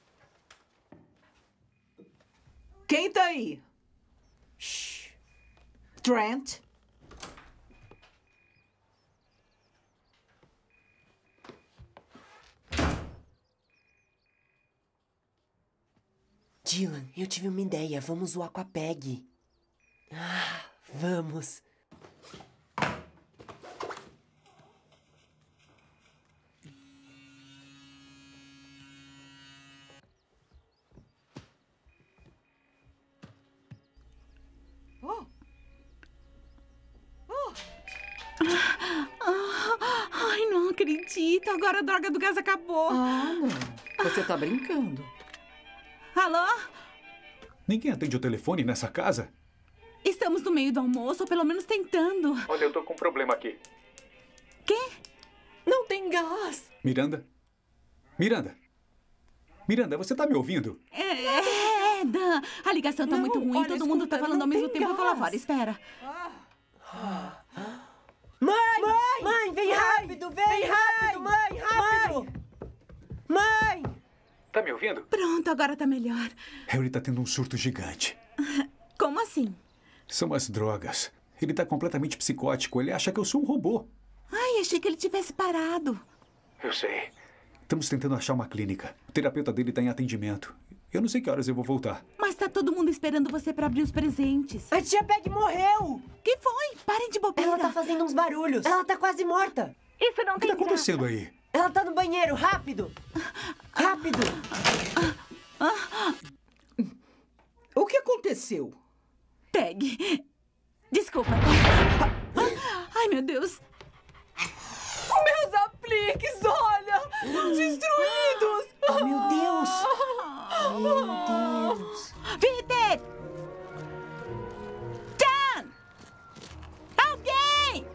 Quem tá aí? Shh. Trent? Dylan, eu tive uma ideia. Vamos zoar com a Peg. Vamos. Ai, não acredito. Agora a droga do gás acabou. Não. Você tá brincando. Alô? Ninguém atende o telefone nessa casa? Estamos no meio do almoço, ou pelo menos tentando. Olha, eu tô com um problema aqui. Quê? Não tem gás. Miranda? Miranda? Miranda, você tá me ouvindo? Dan. A ligação tá muito ruim. Todo mundo tá falando ao mesmo tempo. Tô lá fora. Espera. Mãe, vem rápido, vem rápido, mãe, rápido. Mãe! Tá me ouvindo? Pronto, agora tá melhor. Harry tá tendo um surto gigante. Como assim? São as drogas. Ele tá completamente psicótico. Ele acha que eu sou um robô. Ai, achei que ele tivesse parado. Eu sei. Estamos tentando achar uma clínica. O terapeuta dele tá em atendimento. Eu não sei que horas eu vou voltar. Mas tá todo mundo esperando você pra abrir os presentes. A tia Peg morreu! Que foi? Parem de bobeira. Ela tá fazendo uns barulhos. Ela tá quase morta. Isso não O que tá acontecendo aí? Ela tá no banheiro, rápido! Rápido! O que aconteceu? Peg. Desculpa. Ai, meu Deus. Meus apliques, olha! Destruídos! Oh, meu Deus! Meu Deus! Peter! Jan! Alguém!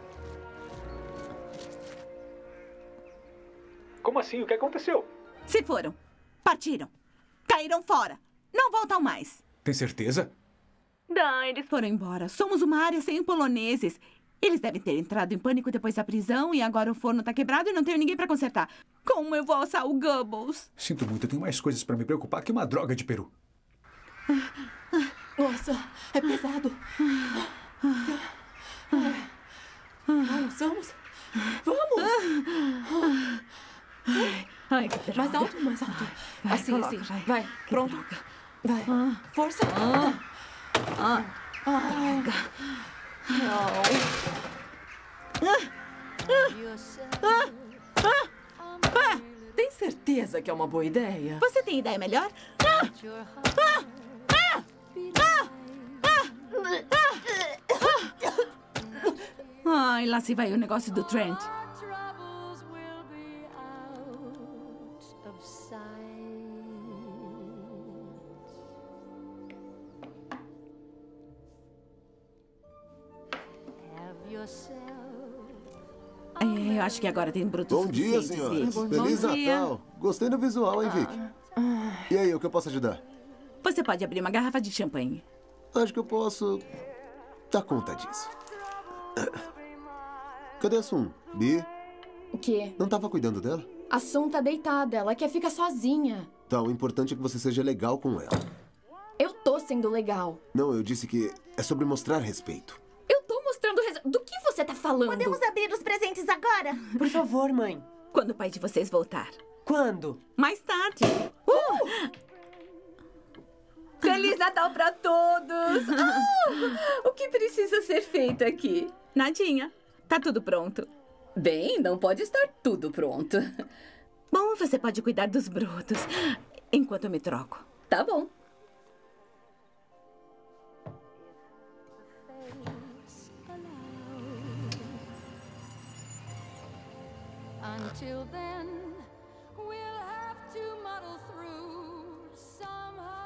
Como assim? O que aconteceu? Se foram. Partiram. Caíram fora. Não voltam mais. Tem certeza? Não, eles foram embora. Somos uma área sem poloneses. Eles devem ter entrado em pânico depois da prisão e agora o forno tá quebrado e não tenho ninguém pra consertar. Como eu vou alçar o Gubbles? Sinto muito, eu tenho mais coisas pra me preocupar que uma droga de peru. Nossa, é pesado. Vamos. Ai, que mais alto, mais alto. Vai, assim, coloca, assim. vai. Pronto. Vai. Força. Tem certeza que é uma boa ideia? Você tem ideia melhor? Ai, lá se vai o negócio do Trent. Eu acho que agora tem brutos Bom dia, suficientes, senhora. Vic. Feliz Bom dia. Natal. Gostei do visual, hein, Vic? E aí, o que eu posso ajudar? Você pode abrir uma garrafa de champanhe. Acho que eu posso dar conta disso. Cadê a Sun? Bi? O quê? Não tava cuidando dela? A Sun tá deitada, ela quer ficar sozinha. Tá, o importante é que você seja legal com ela. Eu tô sendo legal. Não, eu disse que é sobre mostrar respeito. Eu tô mostrando... Do que você tá falando? Podemos abrir os presentes agora? Por favor, mãe. Quando o pai de vocês voltar. Quando? Mais tarde. Feliz Natal pra todos! O que precisa ser feito aqui? Nadinha. Tá tudo pronto. Bem, não pode estar tudo pronto. Bom, você pode cuidar dos brutos enquanto eu me troco. Tá bom. Until then, we'll have to muddle through somehow.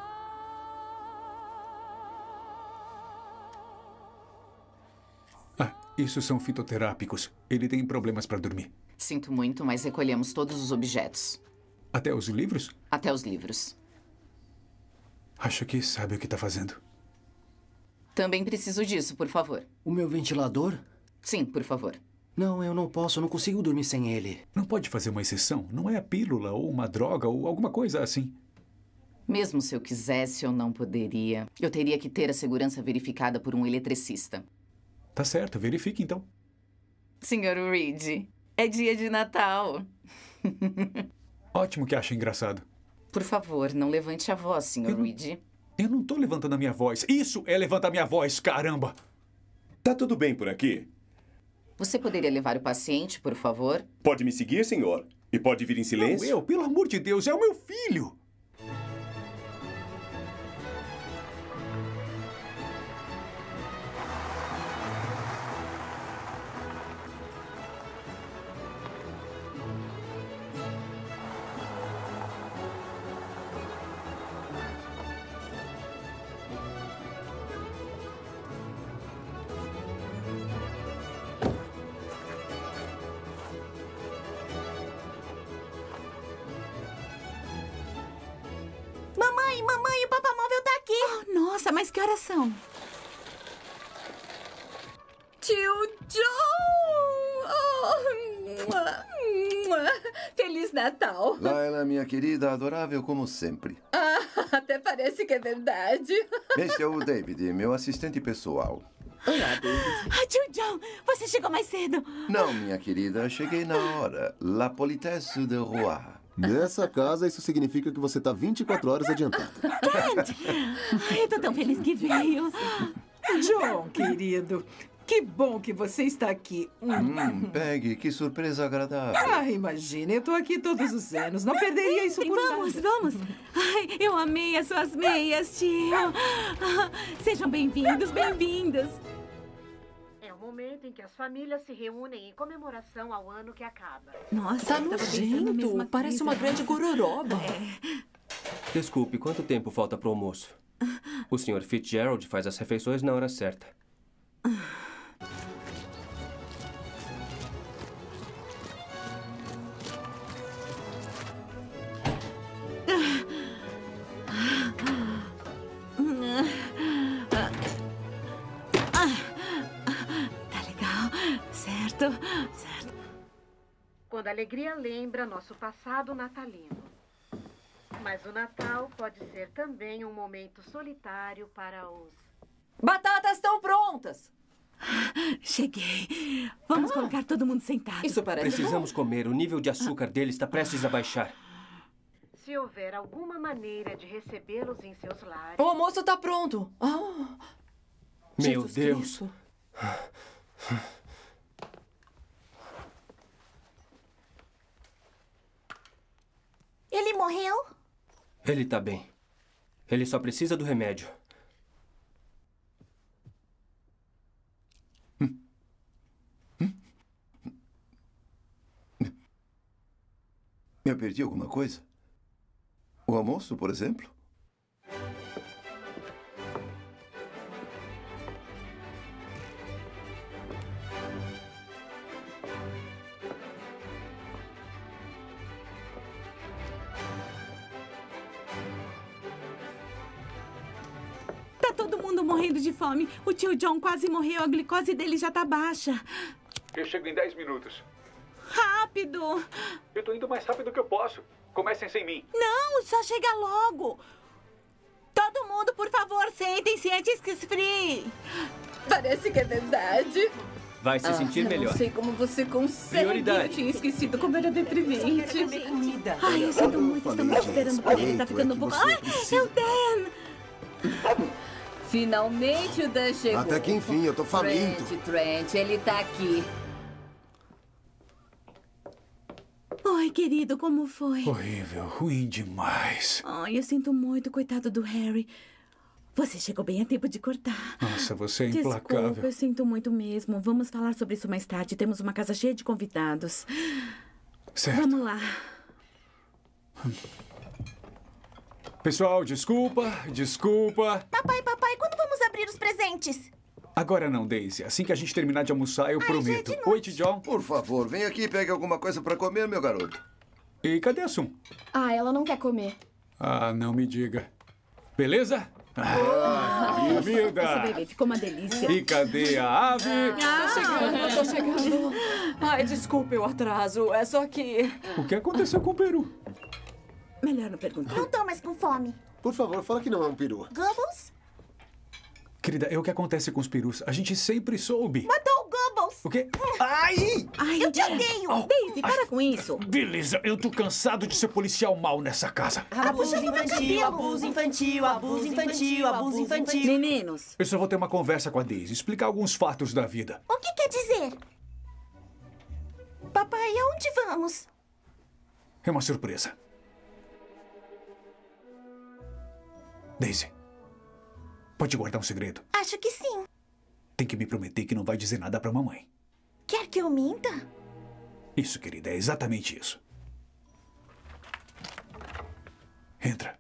Isso são fitoterápicos. Ele tem problemas para dormir. Sinto muito, mas recolhemos todos os objetos. Até os livros? Até os livros. Acho que sabe o que tá fazendo. Também preciso disso, por favor. O meu ventilador? Sim, por favor. Não, eu não posso. Eu não consigo dormir sem ele. Não pode fazer uma exceção? Não é a pílula ou uma droga ou alguma coisa assim? Mesmo se eu quisesse, eu não poderia. Eu teria que ter a segurança verificada por um eletricista. Tá certo, verifique então. Sr. Reed, é dia de Natal. Ótimo que acha engraçado. Por favor, não levante a voz, Sr. Reed. Eu não tô levantando a minha voz. Isso é levantar minha voz, caramba! Tá tudo bem por aqui? Você poderia levar o paciente, por favor? Pode me seguir, senhor? E pode vir em silêncio? Não, pelo amor de Deus, é o meu filho! Mamãe, o papamóvel tá aqui. Oh, nossa, mas que horas são? Tio John! Feliz Natal! Laila, minha querida, adorável como sempre. Até parece que é verdade. Este é o David, meu assistente pessoal. Olá, David. Tio John, você chegou mais cedo. Não, minha querida, cheguei na hora. La politesse de roi. Nessa casa, isso significa que você tá 24 horas adiantado. Dad! Ai, eu tô tão feliz que veio. John, querido, que bom que você está aqui. Peggy, que surpresa agradável. Ah, imagina, eu tô aqui todos os anos. Não perderia isso por Vamos, nada. vamos. Ai, eu amei as suas meias, tio. Sejam bem-vindos, bem-vindos. É o momento em que as famílias se reúnem em comemoração ao ano que acaba. Nossa, tá nojento. Parece uma grande gororoba. Desculpe, quanto tempo falta pro almoço? O Sr. Fitzgerald faz as refeições na hora certa. Tá legal. Certo. Quando a alegria lembra nosso passado natalino. Mas o Natal pode ser também um momento solitário para os... Batatas estão prontas. Cheguei. Vamos colocar todo mundo sentado. Isso parece Precisamos comer. O nível de açúcar dele está prestes a baixar. Se houver alguma maneira de recebê-los em seus lares... O almoço tá pronto. Meu Jesus Deus. Cristo. Ele morreu? Ele tá bem. Ele só precisa do remédio. Eu perdi alguma coisa? O almoço, por exemplo? Tá todo mundo morrendo de fome. O tio John quase morreu. A glicose dele já tá baixa. Eu chego em 10 minutos. Rápido! Eu tô indo mais rápido que eu posso. Comecem sem mim. Não, só chega logo. Todo mundo, por favor, sentem-se antes que esfrie. Parece que é verdade. Vai se sentir eu melhor. Não sei como você consegue. Prioridade. Eu tinha esquecido como era deprimente. Comida. Ai, eu sinto muito. Estamos esperando por ele. Tá ficando um pouco... Ai, é o Dan! Finalmente o Dan chegou. Até que enfim, eu tô faminto. Trent, ele tá aqui. Oi, querido, como foi? Horrível, ruim demais. Ai, eu sinto muito, coitado do Harry. Você chegou bem a tempo de cortar. Nossa, você é Desculpa, implacável. eu sinto muito mesmo. Vamos falar sobre isso mais tarde. Temos uma casa cheia de convidados. Certo. Vamos lá. Pessoal, desculpa. Papai, quando vamos abrir os presentes? Agora não, Daisy. Assim que a gente terminar de almoçar, eu prometo. Oi, tio John. Por favor, vem aqui e pegue alguma coisa pra comer, meu garoto. E cadê a Sum? Ah, ela não quer comer. Ah, não me diga. Beleza? Vida! Esse bebê ficou uma delícia. E cadê a ave? Tô chegando. Ai, desculpe o atraso. É só que... O que aconteceu com o peru? Melhor não perguntar. Não tô mais com fome. Por favor, fala que não é um peru. Gobbles? Querida, é o que acontece com os perus. A gente sempre soube. Matou o Gobbles. O quê? Ai! Eu te odeio. Daisy, para com isso. Beleza, eu tô cansado de ser policial mau nessa casa. Abuso infantil, abuso infantil, abuso infantil, abuso infantil. Meninos. Eu só vou ter uma conversa com a Daisy, explicar alguns fatos da vida. O que quer dizer? Papai, aonde vamos? É uma surpresa. Daisy, pode guardar um segredo? Acho que sim. Tem que me prometer que não vai dizer nada pra mamãe. Quer que eu minta? Isso, querida, é exatamente isso. Entra.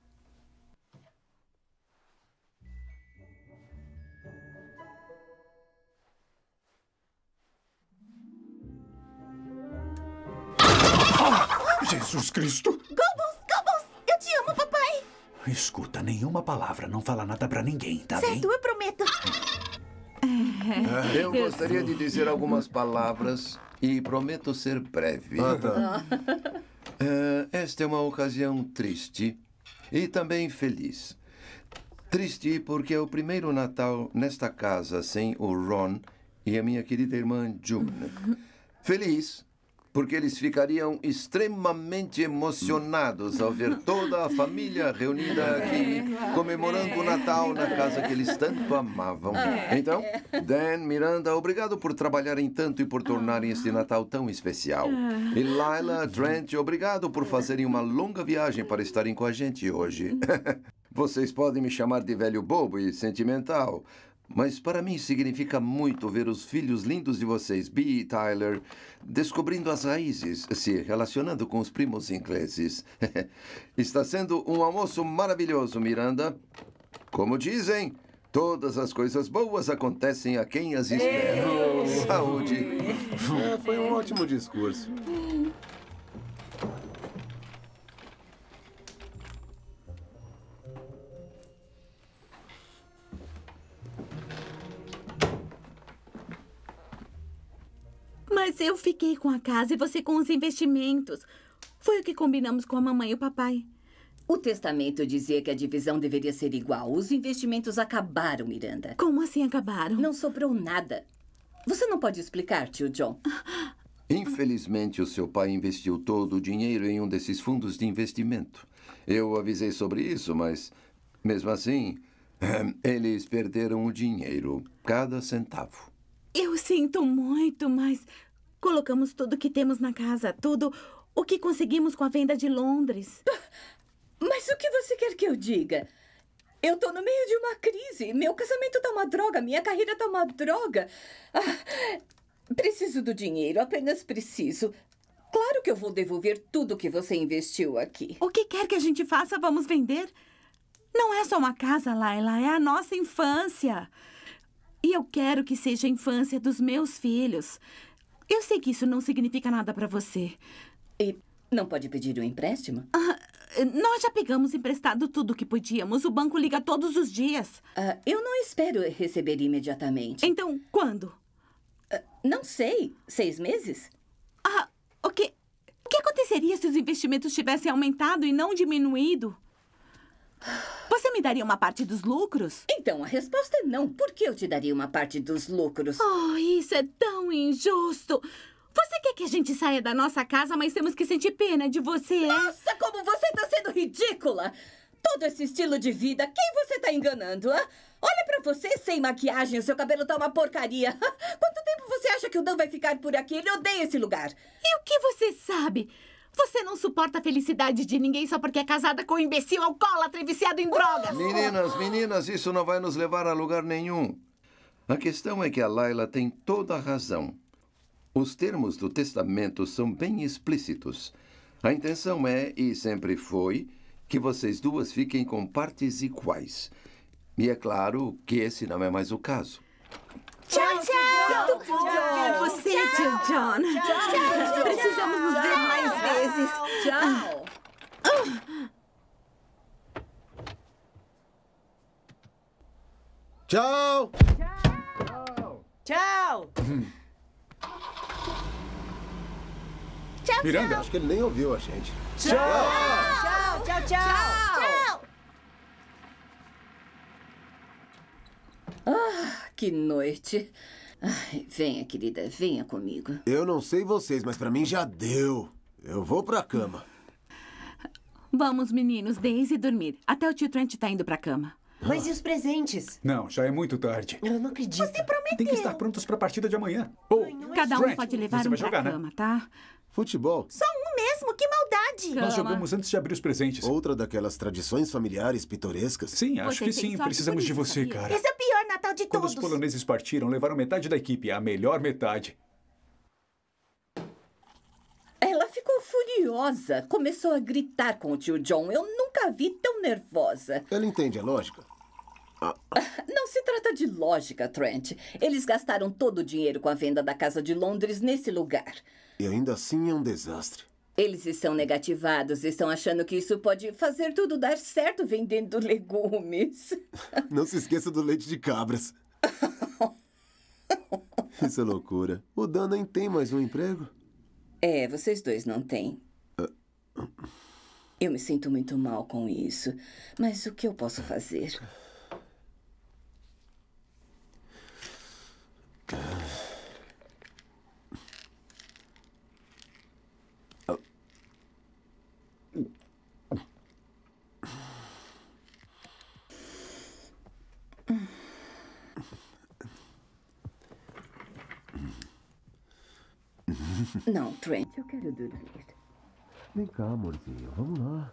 Jesus Cristo! Gobbles, eu te amo, papai. Escuta, nenhuma palavra, não fala nada pra ninguém, tá bem? Certo, eu prometo. Eu gostaria de dizer algumas palavras e prometo ser breve. Esta é uma ocasião triste e também feliz. Triste porque é o primeiro Natal nesta casa sem o Ron e a minha querida irmã June. Feliz porque eles ficariam extremamente emocionados ao ver toda a família reunida aqui, comemorando o Natal na casa que eles tanto amavam. Então, Dan, Miranda, obrigado por trabalharem tanto e por tornarem este Natal tão especial. E Lila, Trent, obrigado por fazerem uma longa viagem para estarem com a gente hoje. Vocês podem me chamar de velho bobo e sentimental, mas para mim significa muito ver os filhos lindos de vocês, Bee e Tyler, descobrindo as raízes, se relacionando com os primos ingleses. Está sendo um almoço maravilhoso, Miranda. Como dizem, todas as coisas boas acontecem a quem as espera. Saúde. Foi um ótimo discurso. Mas eu fiquei com a casa e você com os investimentos. Foi o que combinamos com a mamãe e o papai. O testamento dizia que a divisão deveria ser igual. Os investimentos acabaram, Miranda. Como assim acabaram? Não sobrou nada. Você não pode explicar, tio John? Infelizmente, o seu pai investiu todo o dinheiro em um desses fundos de investimento. Eu avisei sobre isso, mas, mesmo assim, eles perderam o dinheiro, cada centavo. Eu sinto muito, mas colocamos tudo que temos na casa, tudo o que conseguimos com a venda de Londres. Mas o que você quer que eu diga? Eu tô no meio de uma crise. Meu casamento tá uma droga, minha carreira tá uma droga. Preciso do dinheiro, apenas preciso. Claro que eu vou devolver tudo que você investiu aqui. O que quer que a gente faça, vamos vender. Não é só uma casa, Laila, é a nossa infância. E eu quero que seja a infância dos meus filhos. Eu sei que isso não significa nada para você. E não pode pedir um empréstimo? Nós já pegamos emprestado tudo que podíamos. O banco liga todos os dias. Eu não espero receber imediatamente. Então, quando? Não sei. 6 meses? O que aconteceria se os investimentos tivessem aumentado e não diminuído? Você me daria uma parte dos lucros? Então, a resposta é não. Por que eu te daria uma parte dos lucros? Oh, isso é tão injusto. Você quer que a gente saia da nossa casa, mas temos que sentir pena de você, Nossa, como você tá sendo ridícula! Todo esse estilo de vida, quem você tá enganando, hã? Olha pra você sem maquiagem, o seu cabelo tá uma porcaria. Quanto tempo você acha que o Dan vai ficar por aqui? Ele odeia esse lugar. E o que você sabe? Você não suporta a felicidade de ninguém só porque é casada com um imbecil alcoólatra e viciado em drogas. Meninas, isso não vai nos levar a lugar nenhum. A questão é que a Laila tem toda a razão. Os termos do testamento são bem explícitos. A intenção é, e sempre foi, que vocês duas fiquem com partes iguais. E é claro que esse não é mais o caso. Tchau, tchau! Muito bom ver você, tio John. Tchau. Precisamos nos ver mais vezes. Tchau. Tchau! Tchau! Tchau, Miranda, acho que ele nem ouviu a gente. Tchau! Tchau, tchau, tchau! Que noite. Ai, venha, querida, venha comigo. Eu não sei vocês, mas pra mim já deu. Eu vou pra cama. Vamos, meninos, Daisy dormir. Até o tio Trent tá indo pra cama. Mas e os presentes? Não, já é muito tarde. Eu não acredito. Você prometeu. Tem que estar prontos pra partida de amanhã. Cada um Trent, pode levar você um vai pra jogar, cama, né? tá? Futebol. Só um mesmo? Que maldade! Nós jogamos antes de abrir os presentes. Outra daquelas tradições familiares pitorescas. Sim, acho que sim. Precisamos de você, cara. Esse é o pior Natal de Quando todos. os poloneses partiram, levaram metade da equipe, a melhor metade. Ela ficou furiosa. Começou a gritar com o tio John. Eu nunca a vi tão nervosa. Ela entende a lógica? Não se trata de lógica, Trent. Eles gastaram todo o dinheiro com a venda da casa de Londres nesse lugar. E ainda assim é um desastre. Eles estão negativados, estão achando que isso pode fazer tudo dar certo vendendo legumes. Não se esqueça do leite de cabras. Isso é loucura. O Dan nem tem mais um emprego. É, vocês dois não têm. Eu me sinto muito mal com isso. Mas o que eu posso fazer? Não, Trent, eu quero dormir. Vem cá, amorzinho. Vamos lá.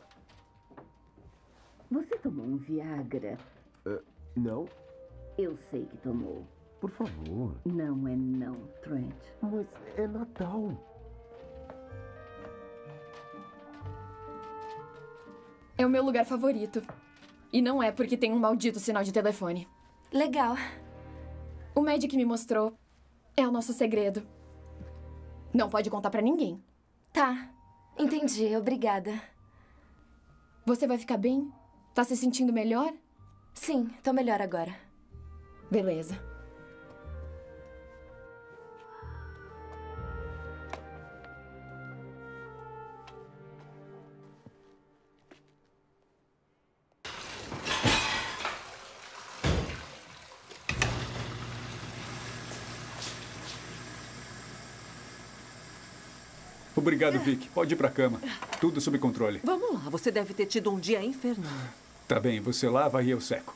Você tomou um Viagra? Não? Eu sei que tomou. Por favor. Não é não, Trent. Mas é Natal. É o meu lugar favorito. E não é porque tem um maldito sinal de telefone. Legal. O Magic me mostrou. É o nosso segredo. Não pode contar pra ninguém. Tá. Entendi. Obrigada. Você vai ficar bem? Tá se sentindo melhor? Sim, tô melhor agora. Beleza. Obrigado, Vic. Pode ir pra cama. Tudo sob controle. Vamos lá, você deve ter tido um dia infernal. Tá bem, você lava e eu seco.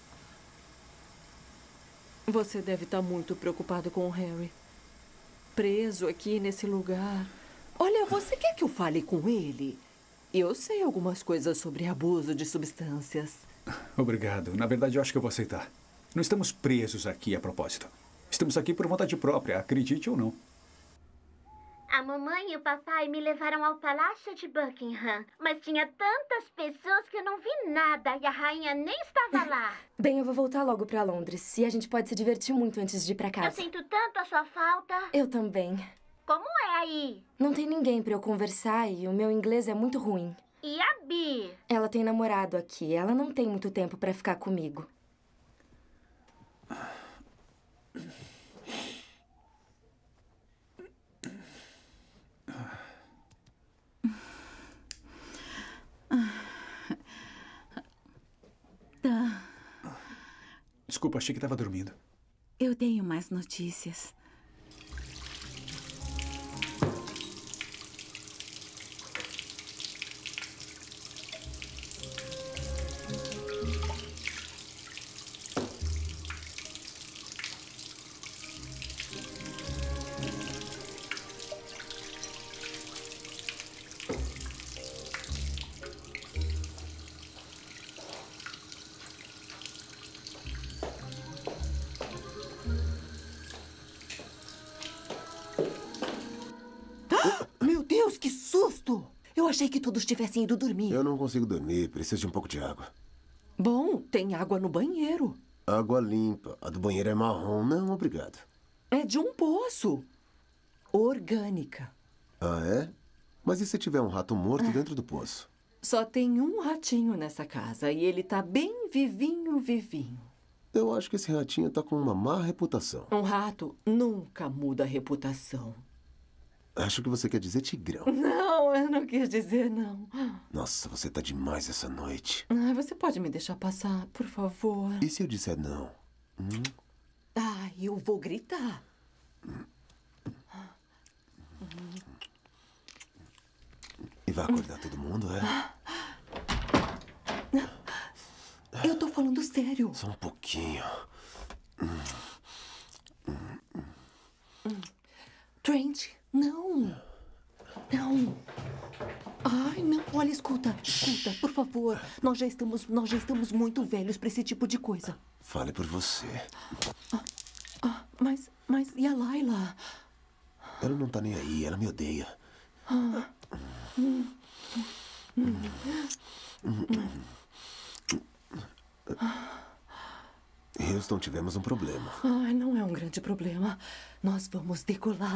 Você deve estar muito preocupado com o Harry. Preso aqui nesse lugar. Olha, você quer que eu fale com ele? Eu sei algumas coisas sobre abuso de substâncias. Obrigado. Na verdade, eu acho que eu vou aceitar. Não estamos presos aqui a propósito. Estamos aqui por vontade própria, acredite ou não. A mamãe e o papai me levaram ao Palácio de Buckingham, mas tinha tantas pessoas que eu não vi nada e a rainha nem estava lá. Bem, eu vou voltar logo pra Londres e a gente pode se divertir muito antes de ir pra casa. Eu sinto tanto a sua falta. Eu também. Como é aí? Não tem ninguém pra eu conversar e o meu inglês é muito ruim. E a Bi? Ela tem namorado aqui. Ela não tem muito tempo pra ficar comigo. Tá. Desculpa, achei que estava dormindo. Eu tenho mais notícias. Meu Deus, que susto! Eu achei que todos tivessem ido dormir. Eu não consigo dormir. Preciso de um pouco de água. Bom, tem água no banheiro. Água limpa. A do banheiro é marrom. Não, obrigado. É de um poço. Orgânica. Ah, é? Mas e se tiver um rato morto dentro do poço? Só tem um ratinho nessa casa e ele tá bem vivinho. Eu acho que esse ratinho tá com uma má reputação. Um rato nunca muda a reputação. Acho que você quer dizer tigrão. Não, eu não quis dizer não. Nossa, você tá demais essa noite. Você pode me deixar passar, por favor? E se eu disser não? Eu vou gritar. E vai acordar todo mundo, é? Eu tô falando sério. Só um pouquinho. Trent, não. Não. Ai, não. Olha, escuta, por favor. Nós já estamos muito velhos pra esse tipo de coisa. Fale por você. Mas e a Layla? Ela não tá nem aí, ela me odeia. Houston, tivemos um problema. Ai, não é um grande problema. Nós vamos decolar.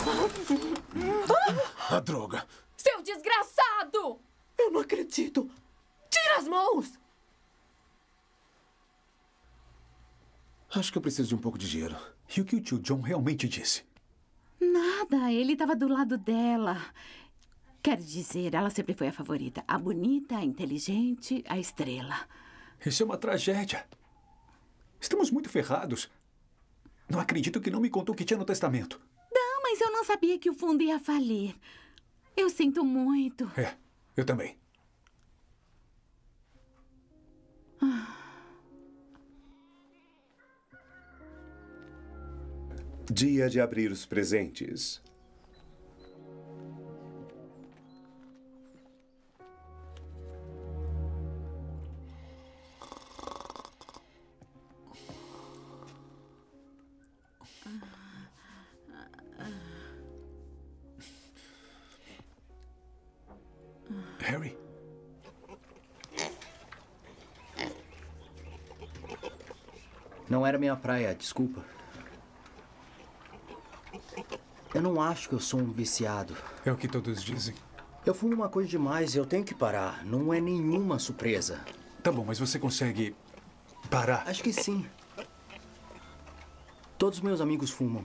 A droga! Seu desgraçado! Eu não acredito! Tira as mãos! Acho que eu preciso de um pouco de gelo. E o que o tio John realmente disse? Nada, ele estava do lado dela. Quero dizer, ela sempre foi a favorita. A bonita, a inteligente, a estrela. Isso é uma tragédia. Estamos muito ferrados. Não acredito que não me contou o que tinha no testamento. Não, mas eu não sabia que o fundo ia falir. Eu sinto muito. Eu também. Dia de abrir os presentes. Harry? Não era minha praia, desculpa. Eu não acho que eu sou um viciado. É o que todos dizem. Eu fumo uma coisa demais e eu tenho que parar. Não é nenhuma surpresa. Tá bom, mas você consegue parar? Acho que sim. Todos meus amigos fumam.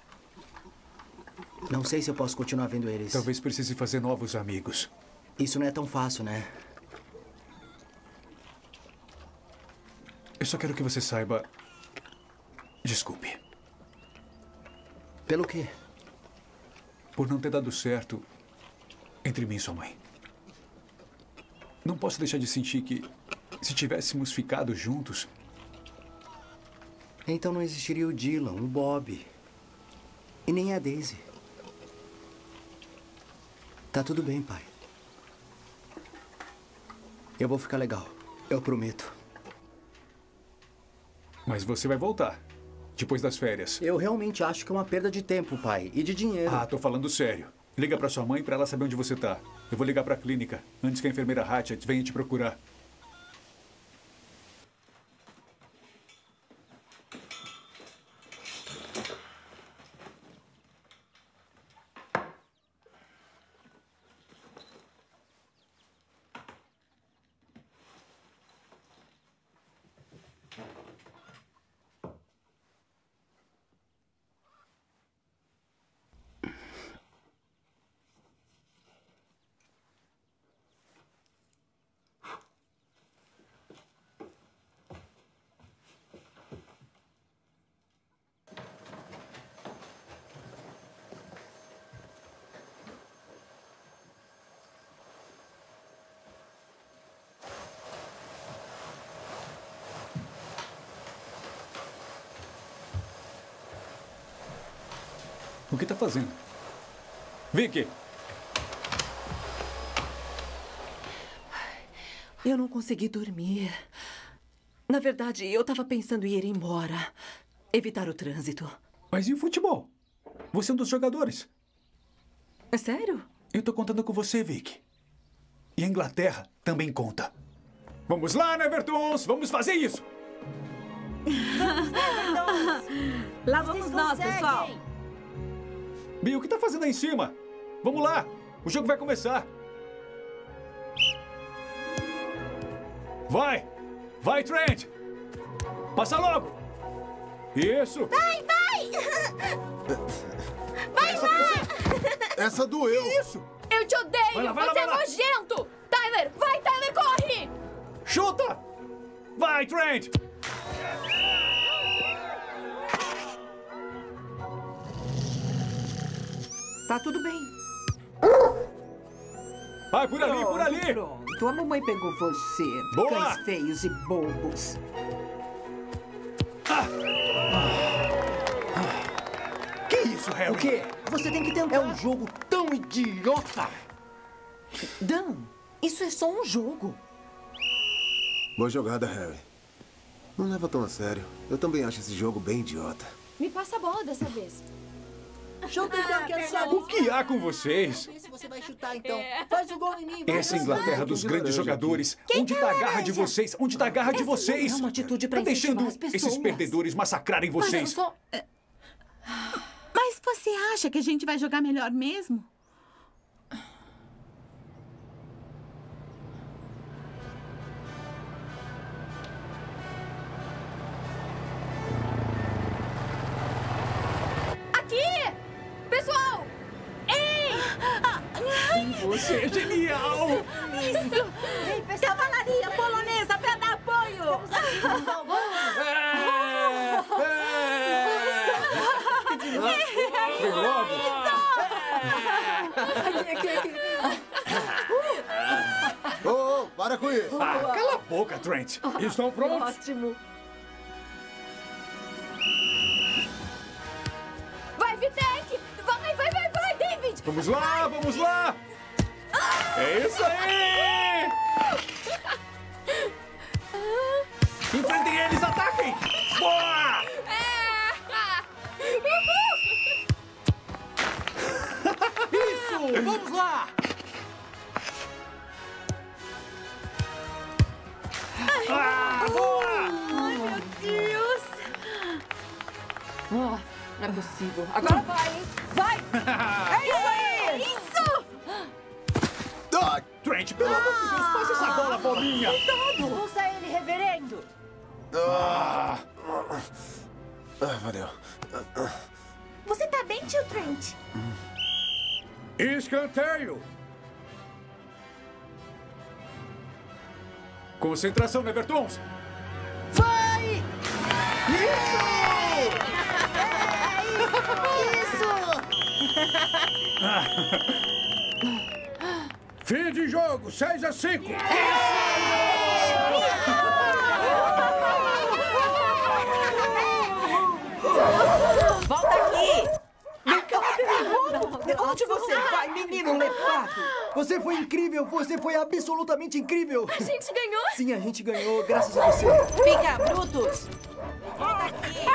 Não sei se eu posso continuar vendo eles. Talvez precise fazer novos amigos. Isso não é tão fácil, né? Eu só quero que você saiba... Desculpe. Pelo quê? Por não ter dado certo entre mim e sua mãe. Não posso deixar de sentir que, se tivéssemos ficado juntos... Então não existiria o Dylan, o Bob. E nem a Daisy. Tá tudo bem, pai. Eu vou ficar legal. Eu prometo. Mas você vai voltar. Depois das férias. Eu realmente acho que é uma perda de tempo, pai. E de dinheiro. Ah, tô falando sério. Liga pra sua mãe pra ela saber onde você tá. Eu vou ligar pra clínica antes que a enfermeira Hatchet venha te procurar. O que tá fazendo? Vicky! Eu não consegui dormir. Na verdade, eu tava pensando em ir embora. Evitar o trânsito. Mas e o futebol? Você é um dos jogadores. É sério? Eu tô contando com você, Vicky. E a Inglaterra também conta. Vamos lá, Nevertons! Vamos fazer isso! Lá vamos nós, pessoal! Bill, o que tá fazendo aí em cima? Vamos lá! O jogo vai começar! Vai! Vai, Trent! Passa logo! Isso! Vai, vai! Vai lá! Essa doeu! Que isso? Eu te odeio! Vai lá, vai lá, Você é vai lá. nojento! Tyler! Vai, Tyler, corre! Chuta! Vai, Trent! Tá tudo bem. Vai, por ali, por ali! Pronto, a mamãe pegou você. Boa! Cães feios e bobos. Que isso, Harry? O quê? Você tem que tentar. É um jogo tão idiota! Dan, isso é só um jogo. Boa jogada, Harry. Não leva tão a sério. Eu também acho esse jogo bem idiota. Me passa a bola dessa vez. Chuta então, que é só O que há com vocês? Se você vai chutar então, faz o gol em mim. Essa Inglaterra dos grandes jogadores. Onde tá a garra de vocês? Onde tá a garra de vocês? É uma atitude pra Tá deixando incentivar as pessoas. esses perdedores massacrarem vocês. Mas você acha que a gente vai jogar melhor mesmo? Aqui! Pessoal! Ei! Você é genial! Isso! Cavalaria polonesa pra dar apoio! Vem logo! Ô, para com isso! Cala a boca, Trent! Estão prontos? Ótimo. Vamos lá, vamos lá! É isso aí! Enfrentem eles, ataquem! Boa! Isso! Vamos lá! Boa! Ai, meu Deus! Oh, não é possível. Agora vai, hein? Vai! É isso aí! Isso! Trent, pelo amor de Deus, passa essa bola, bolinha! Expulsa ele, reverendo! Valeu. Você tá bem, tio Trent? Escanteio! Concentração, Nevertons! Vai! Fim de jogo, 6-5! Volta aqui! Vem cá! Onde você vai, menino levado? Você foi incrível! Você foi absolutamente incrível! A gente ganhou! Sim, a gente ganhou, graças a você! Fica, Brutus! Volta aqui!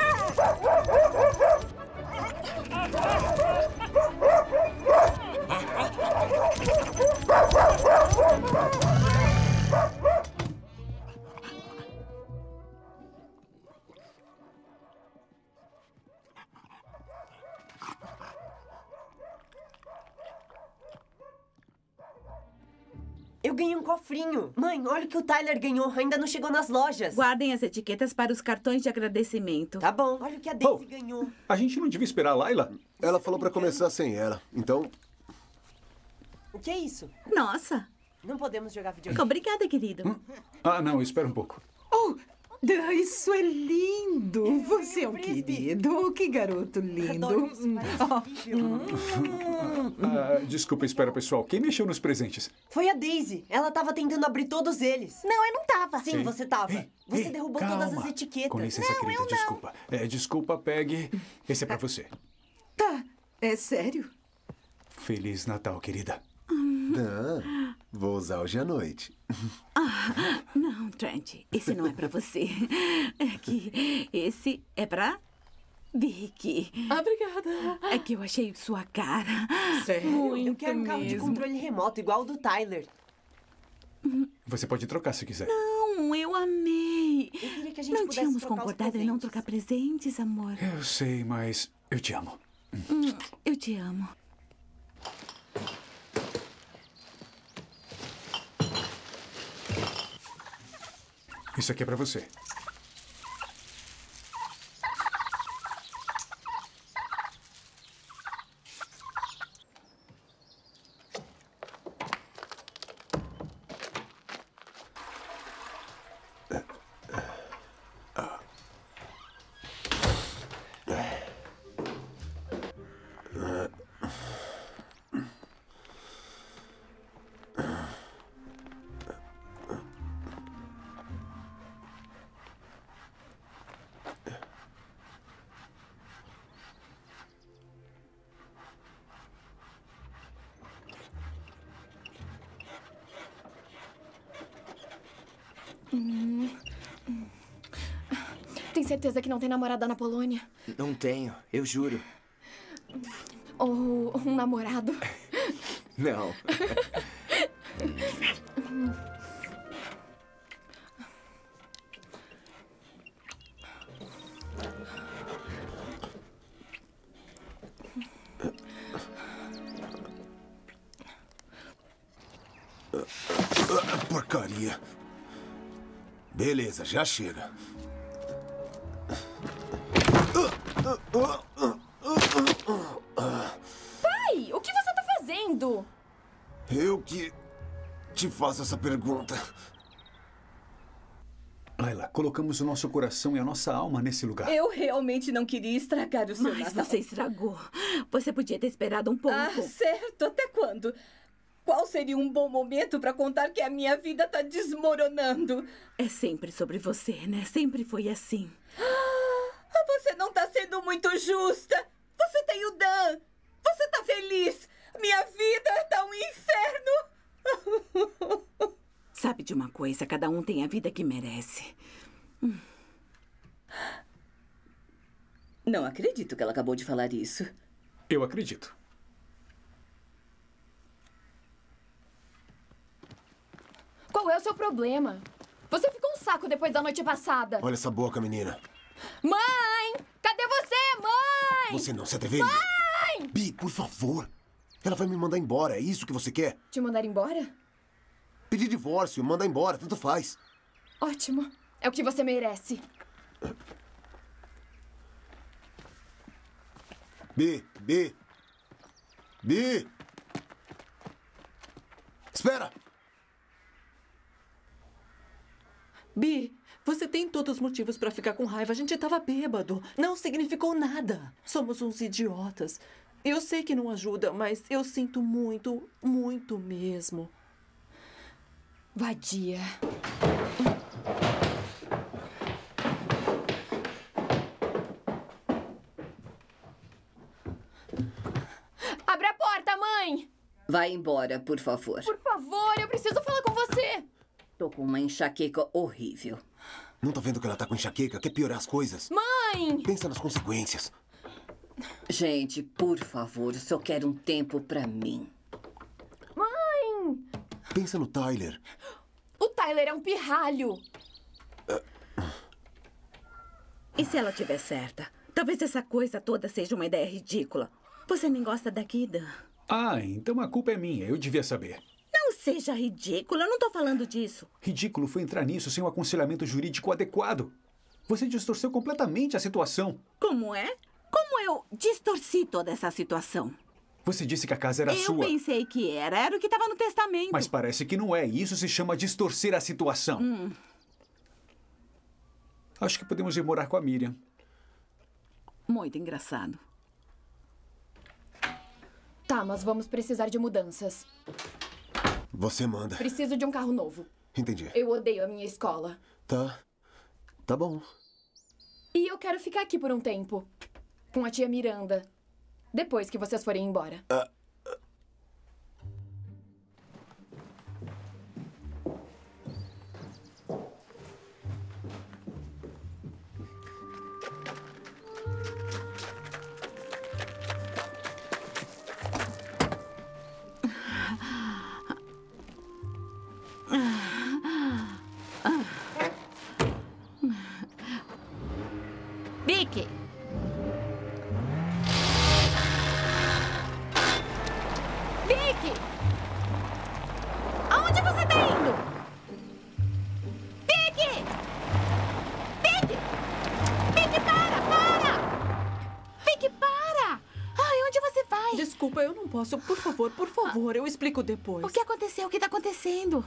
Eu ganhei um cofrinho. Mãe, olha o que o Tyler ganhou. Ainda não chegou nas lojas. Guardem as etiquetas para os cartões de agradecimento. Tá bom. Olha o que a Daisy ganhou. A gente não devia esperar a Laila? Ela falou pra começar sem ela, então... O que é isso? Nossa. Não podemos jogar videogame. Obrigada, querido. Ah, não, espera um pouco. Oh, isso é lindo! Você é um querido. Que garoto lindo. Adoro isso, parece incrível. Desculpa, espera, pessoal. Quem mexeu nos presentes? Foi a Daisy. Ela tava tentando abrir todos eles. Não, eu não tava. Sim, você tava. Você derrubou todas as etiquetas. Com licença, Não, querida, eu não. desculpa. Desculpa, Peg. Esse é pra você. Tá, é sério? Feliz Natal, querida. Vou usar hoje à noite. Não, Trent, esse não é pra você. É que esse é pra Vicky. Obrigada. É que eu achei sua cara. Sério? Muito Eu quero um carro de mesmo. controle remoto, igual o do Tyler. Você pode trocar se quiser. Não, eu amei. Eu queria que a gente Não pudesse tínhamos trocar os concordado em não presentes. trocar presentes, amor. Eu sei, mas eu te amo. Eu te amo. Isso aqui é pra você. Tem certeza que não tem namorada na Polônia? Não tenho, eu juro. Ou um namorado? Não. Porcaria. Beleza, já chega. Pai, o que você tá fazendo? Eu que te faço essa pergunta. Laila, colocamos o nosso coração e a nossa alma nesse lugar. Eu realmente não queria estragar o seu Mas Natal. você estragou. Você podia ter esperado um pouco. Ah, certo. Até quando? Qual seria um bom momento para contar que a minha vida tá desmoronando? É sempre sobre você, né? Sempre foi assim. Você não tá sendo muito justa. Você tem o Dan. Você tá feliz. Me de uma coisa. Cada um tem a vida que merece. Não acredito que ela acabou de falar isso. Eu acredito. Qual é o seu problema? Você ficou um saco depois da noite passada. Olha essa boca, menina. Mãe! Cadê você, mãe? Você não se atreveria. Mãe! Bi, por favor. Ela vai me mandar embora. É isso que você quer? Te mandar embora? Pedir divórcio, mandar embora. Tanto faz. Ótimo. É o que você merece. Bi. Espera! Bi, você tem todos os motivos pra ficar com raiva. A gente tava bêbado. Não significou nada. Somos uns idiotas. Eu sei que não ajuda, mas eu sinto muito, muito mesmo. Vadia. Abre a porta, mãe! Vai embora, por favor. Por favor, eu preciso falar com você. Tô com uma enxaqueca horrível. Não tá vendo que ela tá com enxaqueca? Quer piorar as coisas? Mãe! Pensa nas consequências. Gente, por favor, eu só quero um tempo pra mim. Mãe! Pensa no Tyler. O Tyler é um pirralho. E se ela estiver certa? Talvez essa coisa toda seja uma ideia ridícula. Você nem gosta da Kida. Ah, então a culpa é minha. Eu devia saber. Não seja ridícula, eu não tô falando disso. Ridículo foi entrar nisso sem um aconselhamento jurídico adequado. Você distorceu completamente a situação. Como é? Como eu distorci toda essa situação? Você disse que a casa era sua. Eu pensei que era o que estava no testamento. Mas parece que não é. Isso se chama distorcer a situação. Acho que podemos ir morar com a Miriam. Muito engraçado. Tá, mas vamos precisar de mudanças. Você manda. Preciso de um carro novo. Entendi. Eu odeio a minha escola. Tá bom. E eu quero ficar aqui por um tempo. Com a tia Miranda. Depois que vocês forem embora. Vicky! Vicky! Aonde você tá indo? Vicky! Vicky! Vicky, para! Vicky, para! Ai, onde você vai? Desculpa, eu não posso. Por favor, eu explico depois. O que aconteceu? O que tá acontecendo?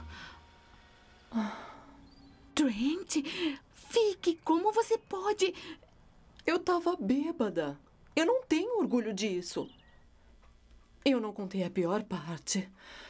Trent? Vicky, como você pode... Eu tava bêbada. Eu não tenho orgulho disso. Eu não contei a pior parte.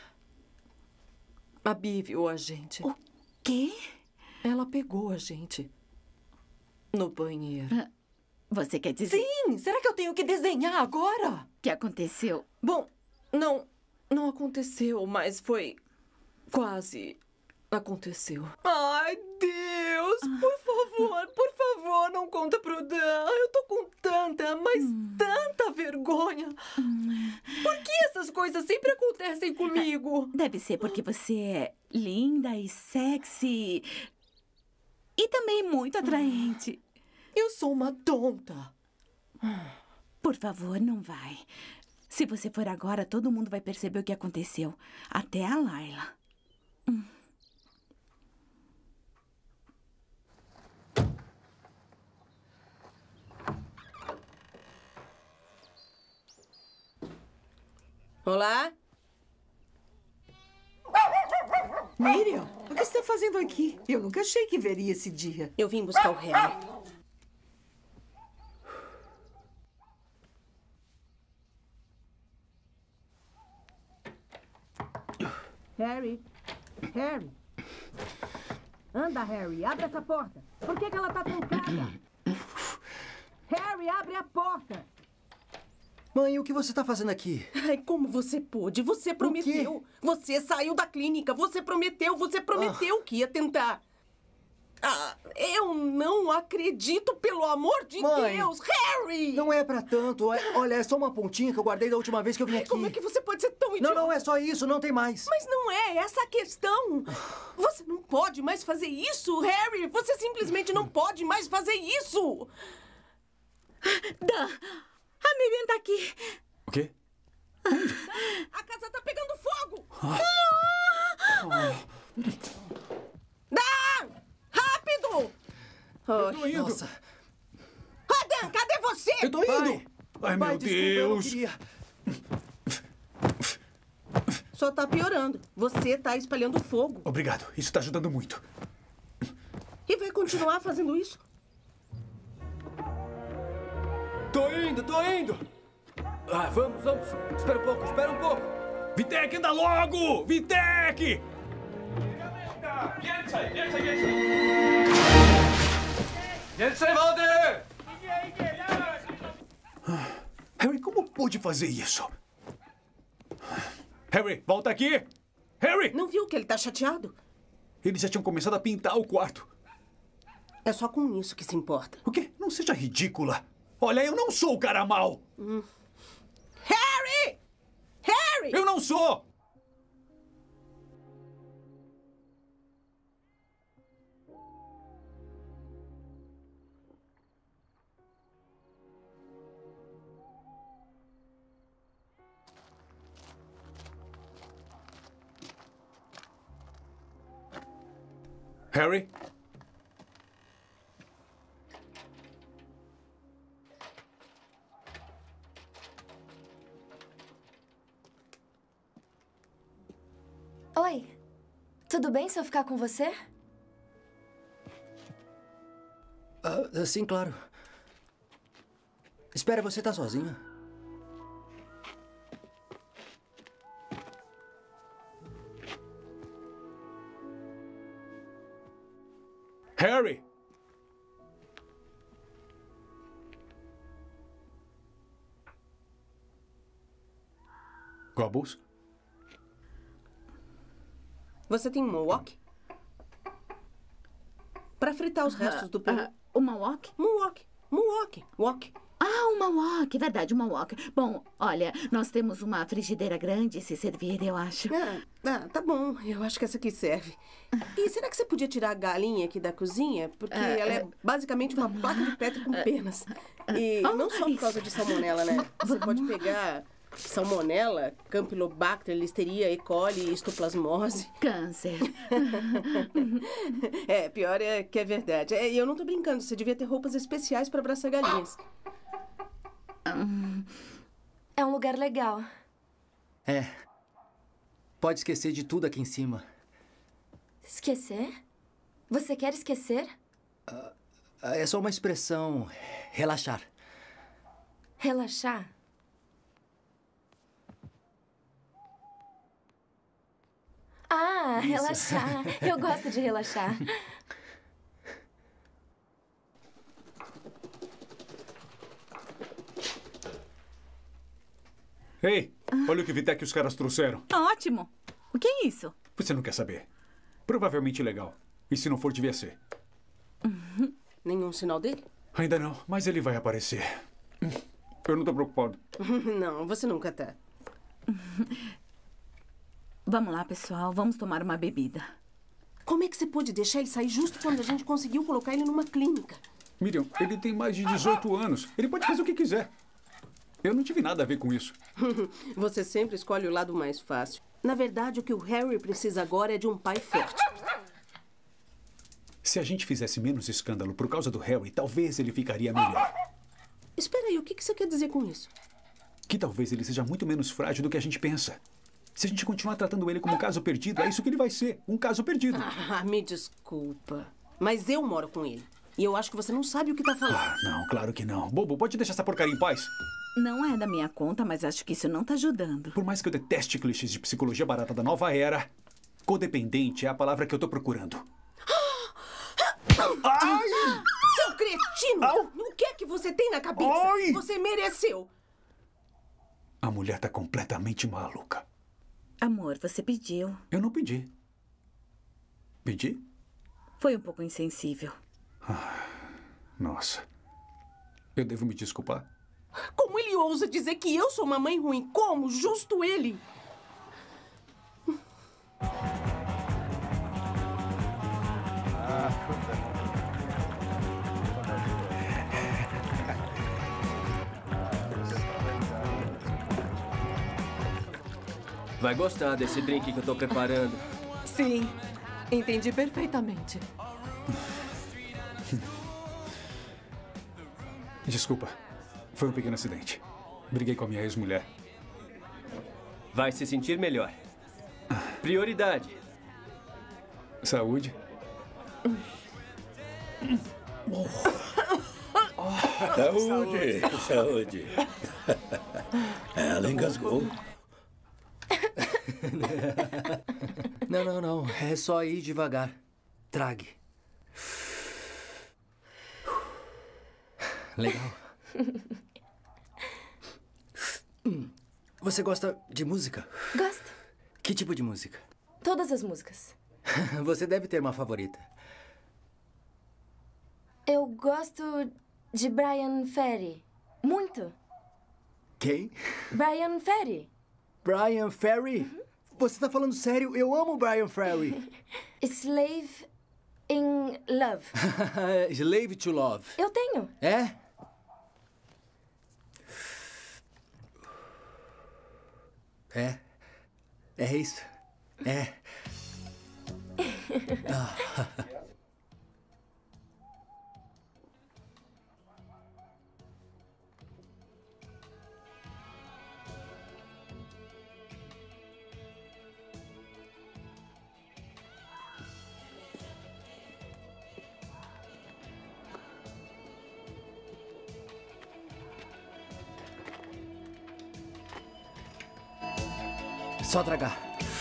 A Bi viu a gente. O quê? Ela pegou a gente. No banheiro. Você quer dizer... Sim! Será que eu tenho que desenhar agora? O que aconteceu? Bom, não aconteceu, mas foi... Quase aconteceu. Ai, Deus! Por favor, não conta pro Dan. Eu tô com tanta, mas tanta vergonha. Por que essas coisas sempre acontecem comigo? Deve ser porque você é linda e sexy. E também muito atraente. Eu sou uma tonta. Por favor, não vai. Se você for agora, todo mundo vai perceber o que aconteceu. Até a Layla. Olá? Miriam, o que você está fazendo aqui? Eu nunca achei que veria esse dia. Eu vim buscar o Harry. Harry. Anda, Harry, abre essa porta. Por que ela tá trancada? Harry, abre a porta. Mãe, o que você tá fazendo aqui? Ai, como você pôde? Você prometeu. Você saiu da clínica. Você prometeu que ia tentar. Eu não acredito, pelo amor de Deus! Harry! Não é pra tanto. Olha, é só uma pontinha que eu guardei da última vez que eu vim aqui. Como é que você pode ser tão idiota? Não, é só isso, não tem mais. Mas não é essa a questão. Você não pode mais fazer isso, Harry! Você simplesmente não pode mais fazer isso! Dan, a Miriam tá aqui. O quê? A casa tá pegando fogo! Dan! Rápido! Eu tô indo. Nossa. Dan, cadê você? Eu tô indo. Ai, meu Deus. Só tá piorando. Você tá espalhando fogo. Obrigado. Isso tá ajudando muito. E vai continuar fazendo isso? Tô indo. Vamos. Espera um pouco. Vitek, anda logo! Vitek! Harry, como pôde fazer isso? Harry, volta aqui! Harry! Não viu que ele tá chateado? Eles já tinham começado a pintar o quarto. É só com isso que se importa. O quê? Não seja ridícula. Olha, eu não sou o cara mau. Harry! Harry! Eu não sou! Harry? Oi. Tudo bem se eu ficar com você? Sim, claro. Espera, você tá sozinha? Harry! Gobbles? Você tem um Mohawk? Pra fritar os restos do peru. O Mohawk? Wok. Ah, uma wok, verdade, uma wok. Bom, olha, nós temos uma frigideira grande, se servir, eu acho. Tá bom, eu acho que essa aqui serve. E será que você podia tirar a galinha aqui da cozinha? Porque ela é basicamente uma placa de Petri com penas. E não só por causa de salmonela, né? Você pode pegar salmonela, Campylobacter, Listeria, E. coli e histoplasmose. Câncer. Pior é que é verdade. Eu não tô brincando, você devia ter roupas especiais para abraçar galinhas. É um lugar legal. Pode esquecer de tudo aqui em cima. Esquecer? Você quer esquecer? É só uma expressão. Relaxar. Relaxar? Ah, Isso. Relaxar. Eu gosto de relaxar. Ei, olha o que Vitek e os caras trouxeram. Ótimo. O que é isso? Você não quer saber? Provavelmente legal. E se não for, devia ser. Nenhum sinal dele? Ainda não, mas ele vai aparecer. Eu não tô preocupado. Não, você nunca tá. Vamos lá, pessoal. Vamos tomar uma bebida. Como é que você pôde deixar ele sair justo quando a gente conseguiu colocar ele numa clínica? Miriam, ele tem mais de 18 anos. Ele pode fazer o que quiser. Eu não tive nada a ver com isso. Você sempre escolhe o lado mais fácil. Na verdade, o que o Harry precisa agora é de um pai forte. Se a gente fizesse menos escândalo por causa do Harry, talvez ele ficaria melhor. Espera aí, o que você quer dizer com isso? Que talvez ele seja muito menos frágil do que a gente pensa. Se a gente continuar tratando ele como um caso perdido, é isso que ele vai ser. Um caso perdido. Me desculpa. Mas eu moro com ele. E eu acho que você não sabe o que tá falando. Não, claro que não. Bobo, pode deixar essa porcaria em paz? Não é da minha conta, mas acho que isso não tá ajudando. Por mais que eu deteste clichês de psicologia barata da nova era, codependente é a palavra que eu tô procurando. Ai! Seu cretino! O que é que você tem na cabeça? Ai! Você mereceu! A mulher tá completamente maluca. Amor, você pediu. Eu não pedi. Pedi? Foi um pouco insensível. Nossa. Eu devo me desculpar? Como ele ousa dizer que eu sou uma mãe ruim? Como? Justo ele! Vai gostar desse drink que eu tô preparando. Sim, entendi perfeitamente. Desculpa. Foi um pequeno acidente. Briguei com a minha ex-mulher. Vai se sentir melhor. Prioridade. Saúde. Saúde, saúde. Ela engasgou. Não. É só ir devagar. Trague. Legal. Você gosta de música? Gosto. Que tipo de música? Todas as músicas. Você deve ter uma favorita. Eu gosto de Brian Ferry. Muito. Quem? Brian Ferry. Brian Ferry? Você tá falando sério? Eu amo Brian Ferry. Slave in Love. Slave to Love. Eu tenho. É? É isso. É. Só tragar.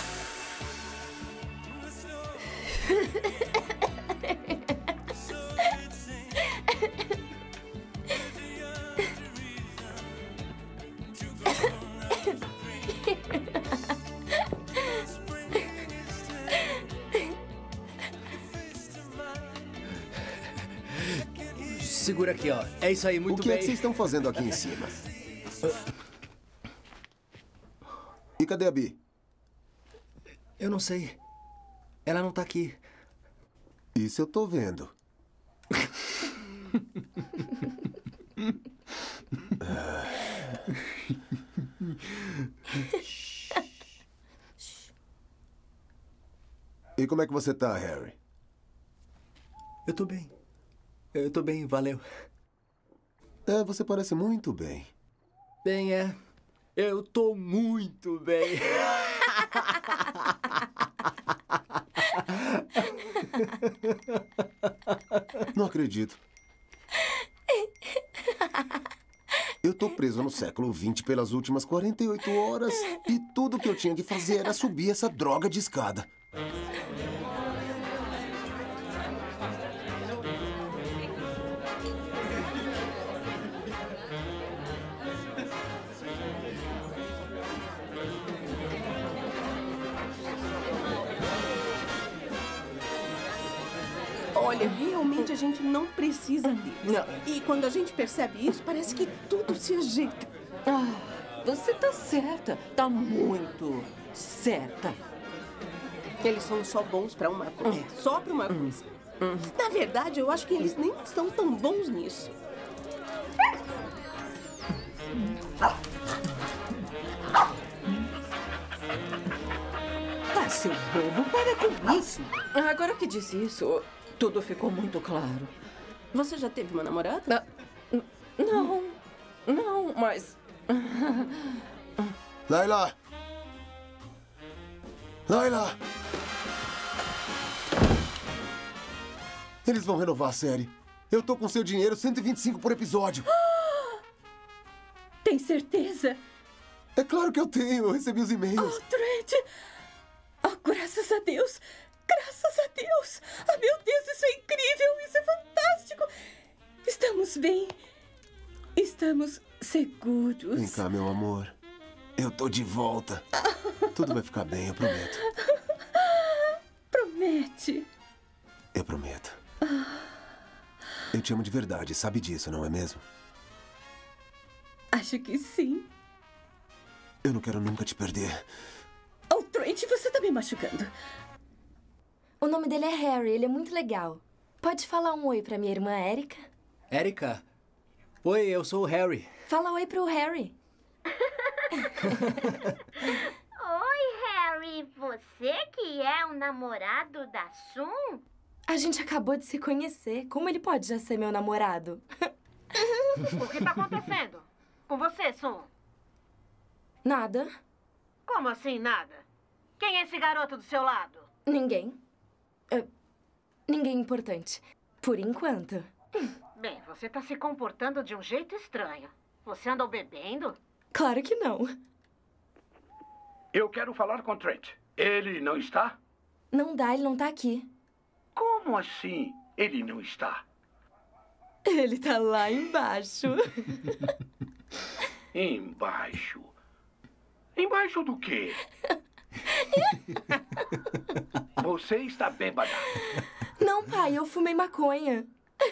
Segura aqui, ó. É isso aí, muito bem. O que é que vocês estão fazendo aqui em cima? E cadê a Bi? Eu não sei. Ela não tá aqui. Isso eu tô vendo. E como é que você tá, Harry? Eu tô bem. Eu tô bem, valeu. É, você parece muito bem. Bem, é. Eu tô muito bem. Não acredito. Eu tô preso no século XX pelas últimas 48 horas e tudo que eu tinha que fazer era subir essa droga de escada. Olha, realmente a gente não precisa deles. Não. E quando a gente percebe isso, parece que tudo se ajeita. Você tá certa. Tá muito certa. Eles são só bons pra uma coisa. Só pra uma coisa. Na verdade, eu acho que eles nem são tão bons nisso. Seu bobo, para com isso. Agora que disse isso, tudo ficou muito claro. Você já teve uma namorada? Não, mas... Layla! Layla! Eles vão renovar a série. Eu tô com seu dinheiro, 125 por episódio. Tem certeza? É claro que eu tenho. Eu recebi os e-mails. Trent! Oh, graças a Deus! Graças a Deus! Oh, meu Deus, isso é incrível! Isso é fantástico! Estamos bem. Estamos seguros. Vem cá, meu amor. Eu tô de volta. Tudo vai ficar bem, eu prometo. Promete. Eu prometo. Eu te amo de verdade, sabe disso, não é mesmo? Acho que sim. Eu não quero nunca te perder. Oh, Trent, você tá me machucando. O nome dele é Harry, ele é muito legal. Pode falar um oi pra minha irmã Erika? Erika? Oi, eu sou o Harry. Fala oi pro Harry. Oi, Harry. Você que é o namorado da Sun? A gente acabou de se conhecer. Como ele pode já ser meu namorado? O que tá acontecendo? Com você, Sun? Nada. Como assim, nada? Quem é esse garoto do seu lado? Ninguém. Ninguém importante. Por enquanto. Bem, você tá se comportando de um jeito estranho. Você andou bebendo? Claro que não. Eu quero falar com Trent. Ele não está? Não dá, ele não tá aqui. Como assim ele não está? Ele tá lá embaixo. Embaixo? Embaixo do quê? Você está bêbada. Não, pai, eu fumei maconha.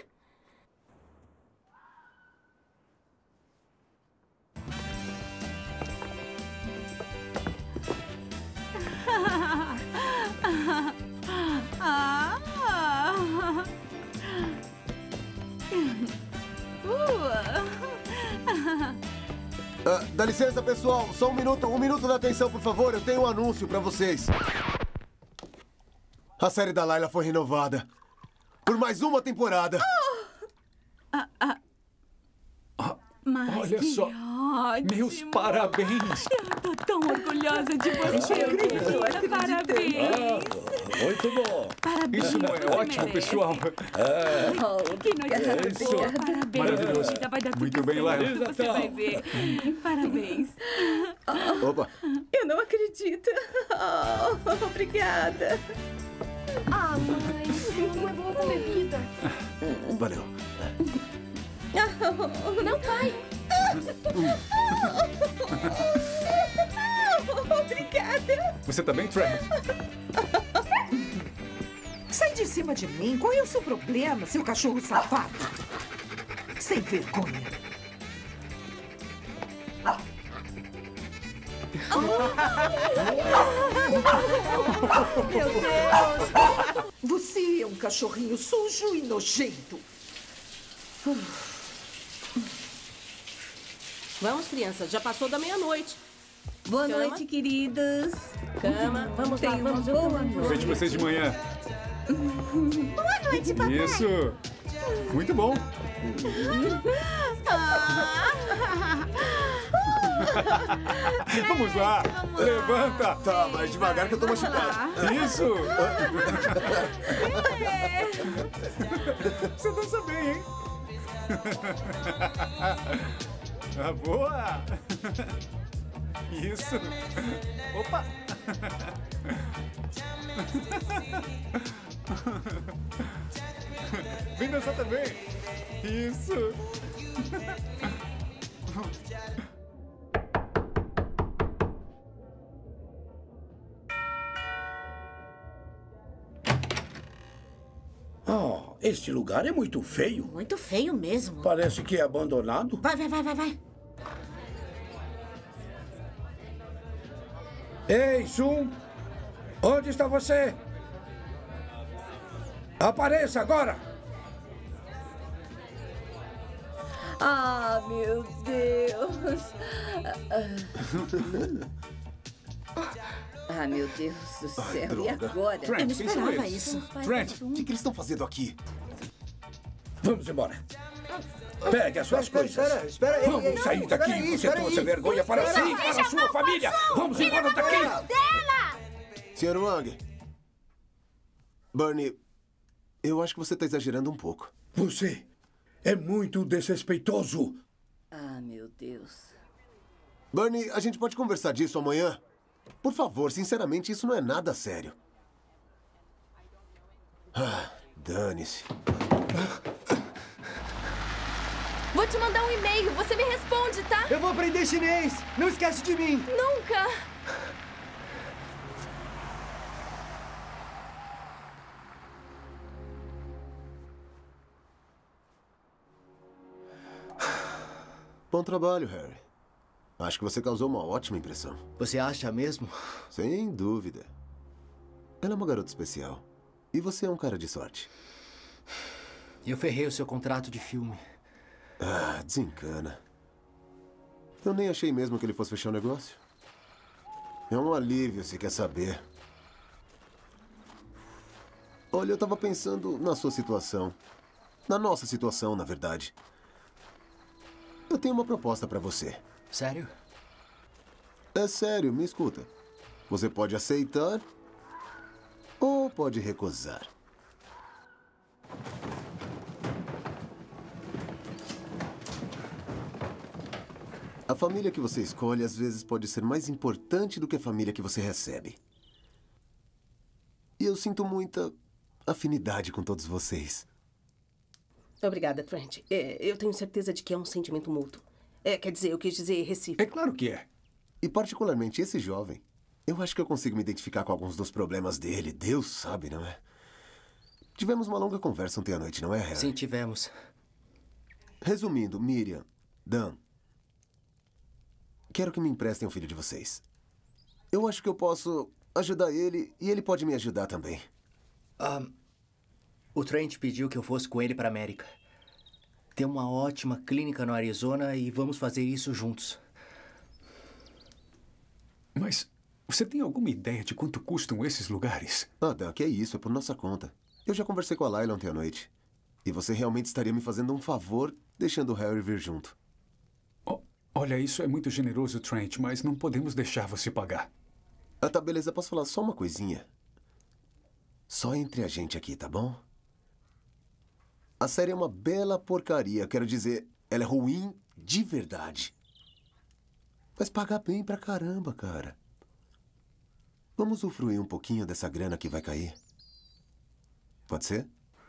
Dá licença, pessoal. Só um minuto da atenção, por favor. Eu tenho um anúncio pra vocês. A série da Layla foi renovada. Por mais uma temporada. Olha só. Ótimo. Meus parabéns. Eu tô tão orgulhosa de você. Parabéns. Muito bom. Parabéns. Isso não é ótimo, pessoal? Que noite Isso. boa. Parabéns. Maravilhoso. Vai dar tudo Muito bem, certo. Layla. Você vai ver. Parabéns. Opa. Eu não acredito. Obrigada. Mãe, não é boa com bebida. Valeu. Não, pai. Obrigada. Você tá bem, Trent? Sai de cima de mim. Qual é o seu problema, seu cachorro safado? Sem vergonha. Meu Deus. Você é um cachorrinho sujo e nojento. Vamos, crianças. Já passou da meia-noite. Boa Cama. noite, queridos. Cama. Vamos lá, vamos. Eu vejo vocês de manhã. Boa noite, papai. Isso. Muito bom. Vamos lá. Levanta. Tá, mas devagar que eu tô machucado. Isso. Você dança bem, hein? Boa. Isso. Opa. Vem dançar também. Isso. Oh, este lugar é muito feio. Muito feio mesmo. Parece que é abandonado. Vai. Ei, Sun! Onde está você? Apareça agora! Ah, meu Deus. Ah, meu Deus do céu. droga. E agora? Trent, Eu não esperava isso. Trent, o que eles estão fazendo aqui? Vamos embora. Pegue as suas coisas. Espera aí. Vamos sair daqui. Você trouxe vergonha para si e para a sua família. Vamos embora daqui. Sr. Wang. Bernie, eu acho que você está exagerando um pouco. Você é muito desrespeitoso. Ah, meu Deus. Bernie, a gente pode conversar disso amanhã? Por favor, sinceramente, isso não é nada sério. Dane-se. Vou te mandar um e-mail. Você me responde, tá? Eu vou aprender chinês. Não esquece de mim. Nunca. Bom trabalho, Harry. Acho que você causou uma ótima impressão. Você acha mesmo? Sem dúvida. Ela é uma garota especial. E você é um cara de sorte. Eu ferrei o seu contrato de filme. Ah, desencana. Eu nem achei mesmo que ele fosse fechar o negócio. É um alívio, se quer saber. Olha, eu tava pensando na sua situação. Na nossa situação, na verdade. Eu tenho uma proposta pra você. Sério? É sério, me escuta. Você pode aceitar ou pode recusar. A família que você escolhe às vezes pode ser mais importante do que a família que você recebe. E eu sinto muita afinidade com todos vocês. Obrigada, Trent. Eu tenho certeza de que é um sentimento mútuo. Quer dizer, eu quis dizer recíproco. É claro que é. E particularmente esse jovem. Eu acho que eu consigo me identificar com alguns dos problemas dele. Deus sabe, não é? Tivemos uma longa conversa ontem à noite, não é, Harry? Sim, tivemos. Resumindo, Miriam, Dan, quero que me emprestem o filho de vocês. Eu acho que eu posso ajudar ele e ele pode me ajudar também. O Trent pediu que eu fosse com ele para a América. Tem uma ótima clínica no Arizona e vamos fazer isso juntos. Mas você tem alguma ideia de quanto custam esses lugares? Ah, Dan, que é isso? É por nossa conta. Eu já conversei com a Layla ontem à noite. E você realmente estaria me fazendo um favor deixando o Harry vir junto. Olha, isso é muito generoso, Trent, mas não podemos deixar você pagar. Ah, tá, beleza. Posso falar só uma coisinha? Só entre a gente aqui, tá bom? A série é uma bela porcaria. Quero dizer, ela é ruim de verdade. Mas paga bem pra caramba, cara. Vamos usufruir um pouquinho dessa grana que vai cair? Pode ser?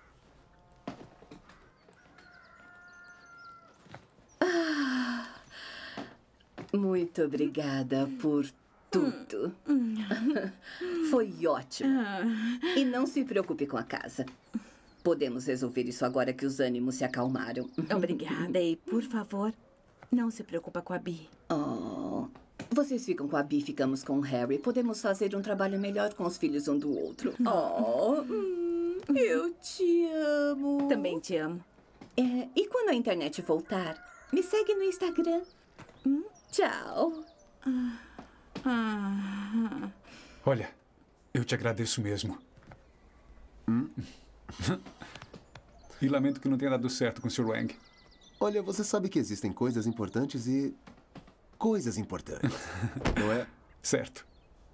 Muito obrigada por tudo. Foi ótimo. E não se preocupe com a casa. Podemos resolver isso agora que os ânimos se acalmaram. Obrigada. E, por favor, não se preocupa com a Bi. Oh, vocês ficam com a Bi, ficamos com o Harry. Podemos fazer um trabalho melhor com os filhos um do outro. Oh, eu te amo. Também te amo. E quando a internet voltar, me segue no Instagram. Tchau. Olha, eu te agradeço mesmo. E lamento que não tenha dado certo com o Sr. Wang. Olha, você sabe que existem coisas importantes e coisas importantes, não é? Certo.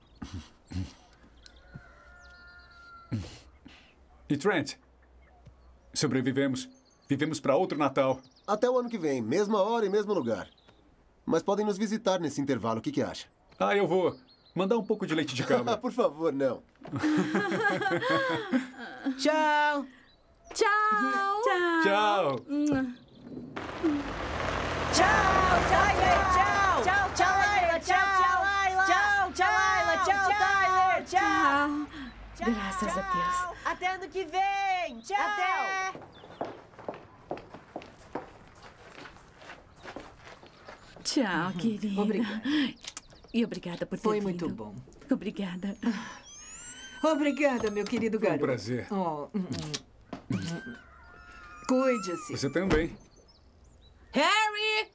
E Trent, sobrevivemos. Vivemos para outro Natal. Até o ano que vem, mesma hora e mesmo lugar. Mas podem nos visitar nesse intervalo, o que acha? Eu vou mandar um pouco de leite de cabra. Por favor, não. Tchau. Tchau. Tchau. Tchau, Tyler. Tchau. Tchau, tchau, Layla. Tchau, Layla. Tchau, tchau, Layla. Tchau, Tyler. Tchau. Graças a Deus. Até ano que vem. Tchau. Até. Tchau, querida. Obrigada. E obrigada por ter Foi vindo. muito bom. Obrigada. Obrigada, meu querido garoto. Foi um prazer. Cuide-se. Você também. Harry!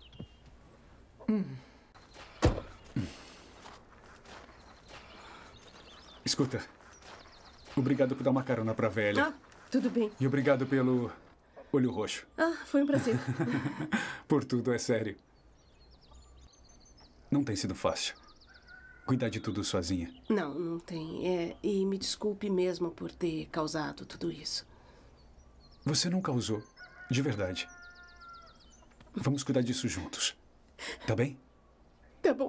Escuta, obrigado por dar uma carona pra velha. Tudo bem. E obrigado pelo olho roxo. Foi um prazer. Por tudo, é sério. Não tem sido fácil. Cuidar de tudo sozinha. Não tem. E me desculpe mesmo por ter causado tudo isso. Você não causou. De verdade. Vamos cuidar disso juntos. Tá bem? Tá bom.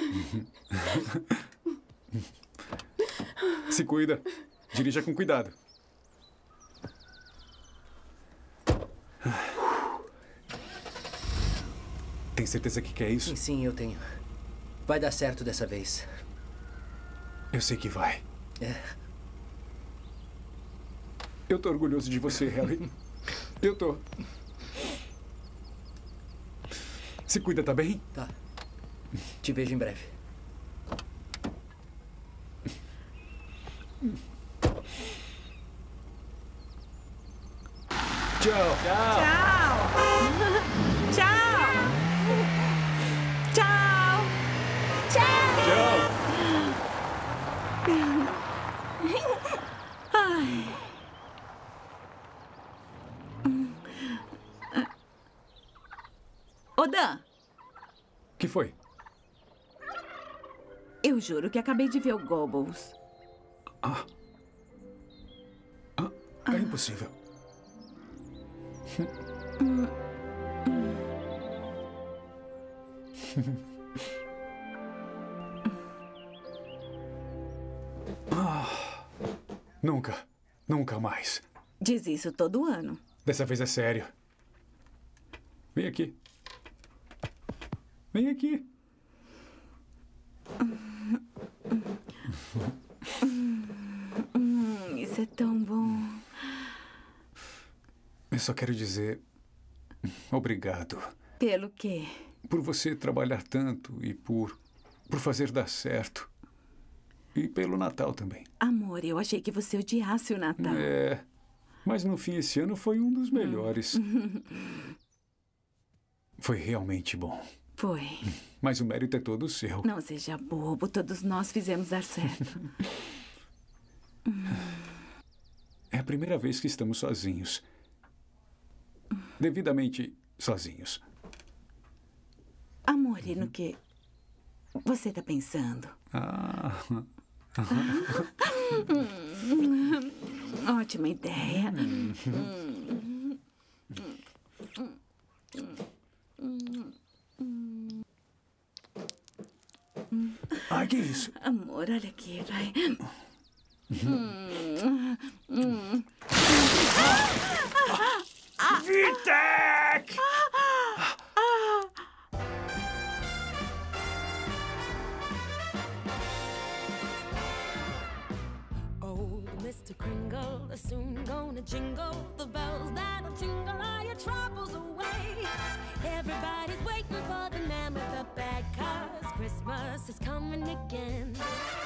Se cuida. Dirija com cuidado. Tem certeza que quer isso? Sim, eu tenho. Vai dar certo dessa vez. Eu sei que vai. É. Eu tô orgulhoso de você, Harry. Eu tô. Se cuida, tá bem? Tá. Te vejo em breve. Tchau. Tchau. Tchau. Tchau. Tchau. Ai. Ô, Dan. O que foi? Eu juro que acabei de ver o Goebbels. É impossível. Nunca. Nunca mais. Diz isso todo ano. Dessa vez é sério. Vem aqui. Vem aqui. Isso é tão bom. Eu só quero dizer obrigado. Pelo quê? Por você trabalhar tanto e por fazer dar certo. E pelo Natal também. Amor, eu achei que você odiasse o Natal. É, mas no fim esse ano foi um dos melhores. Foi realmente bom. Foi. Mas o mérito é todo seu. Não seja bobo, todos nós fizemos dar certo. É a primeira vez que estamos sozinhos. Devidamente sozinhos. Amor, e no que você está pensando? Ótima ideia. Ai, que isso? Amor, olha aqui, vai. Vitek! Old Mr. Kringle is soon gonna jingle the bells that'll tingle all your troubles away. Everybody's waiting for the man with the bad cars. Christmas is coming again.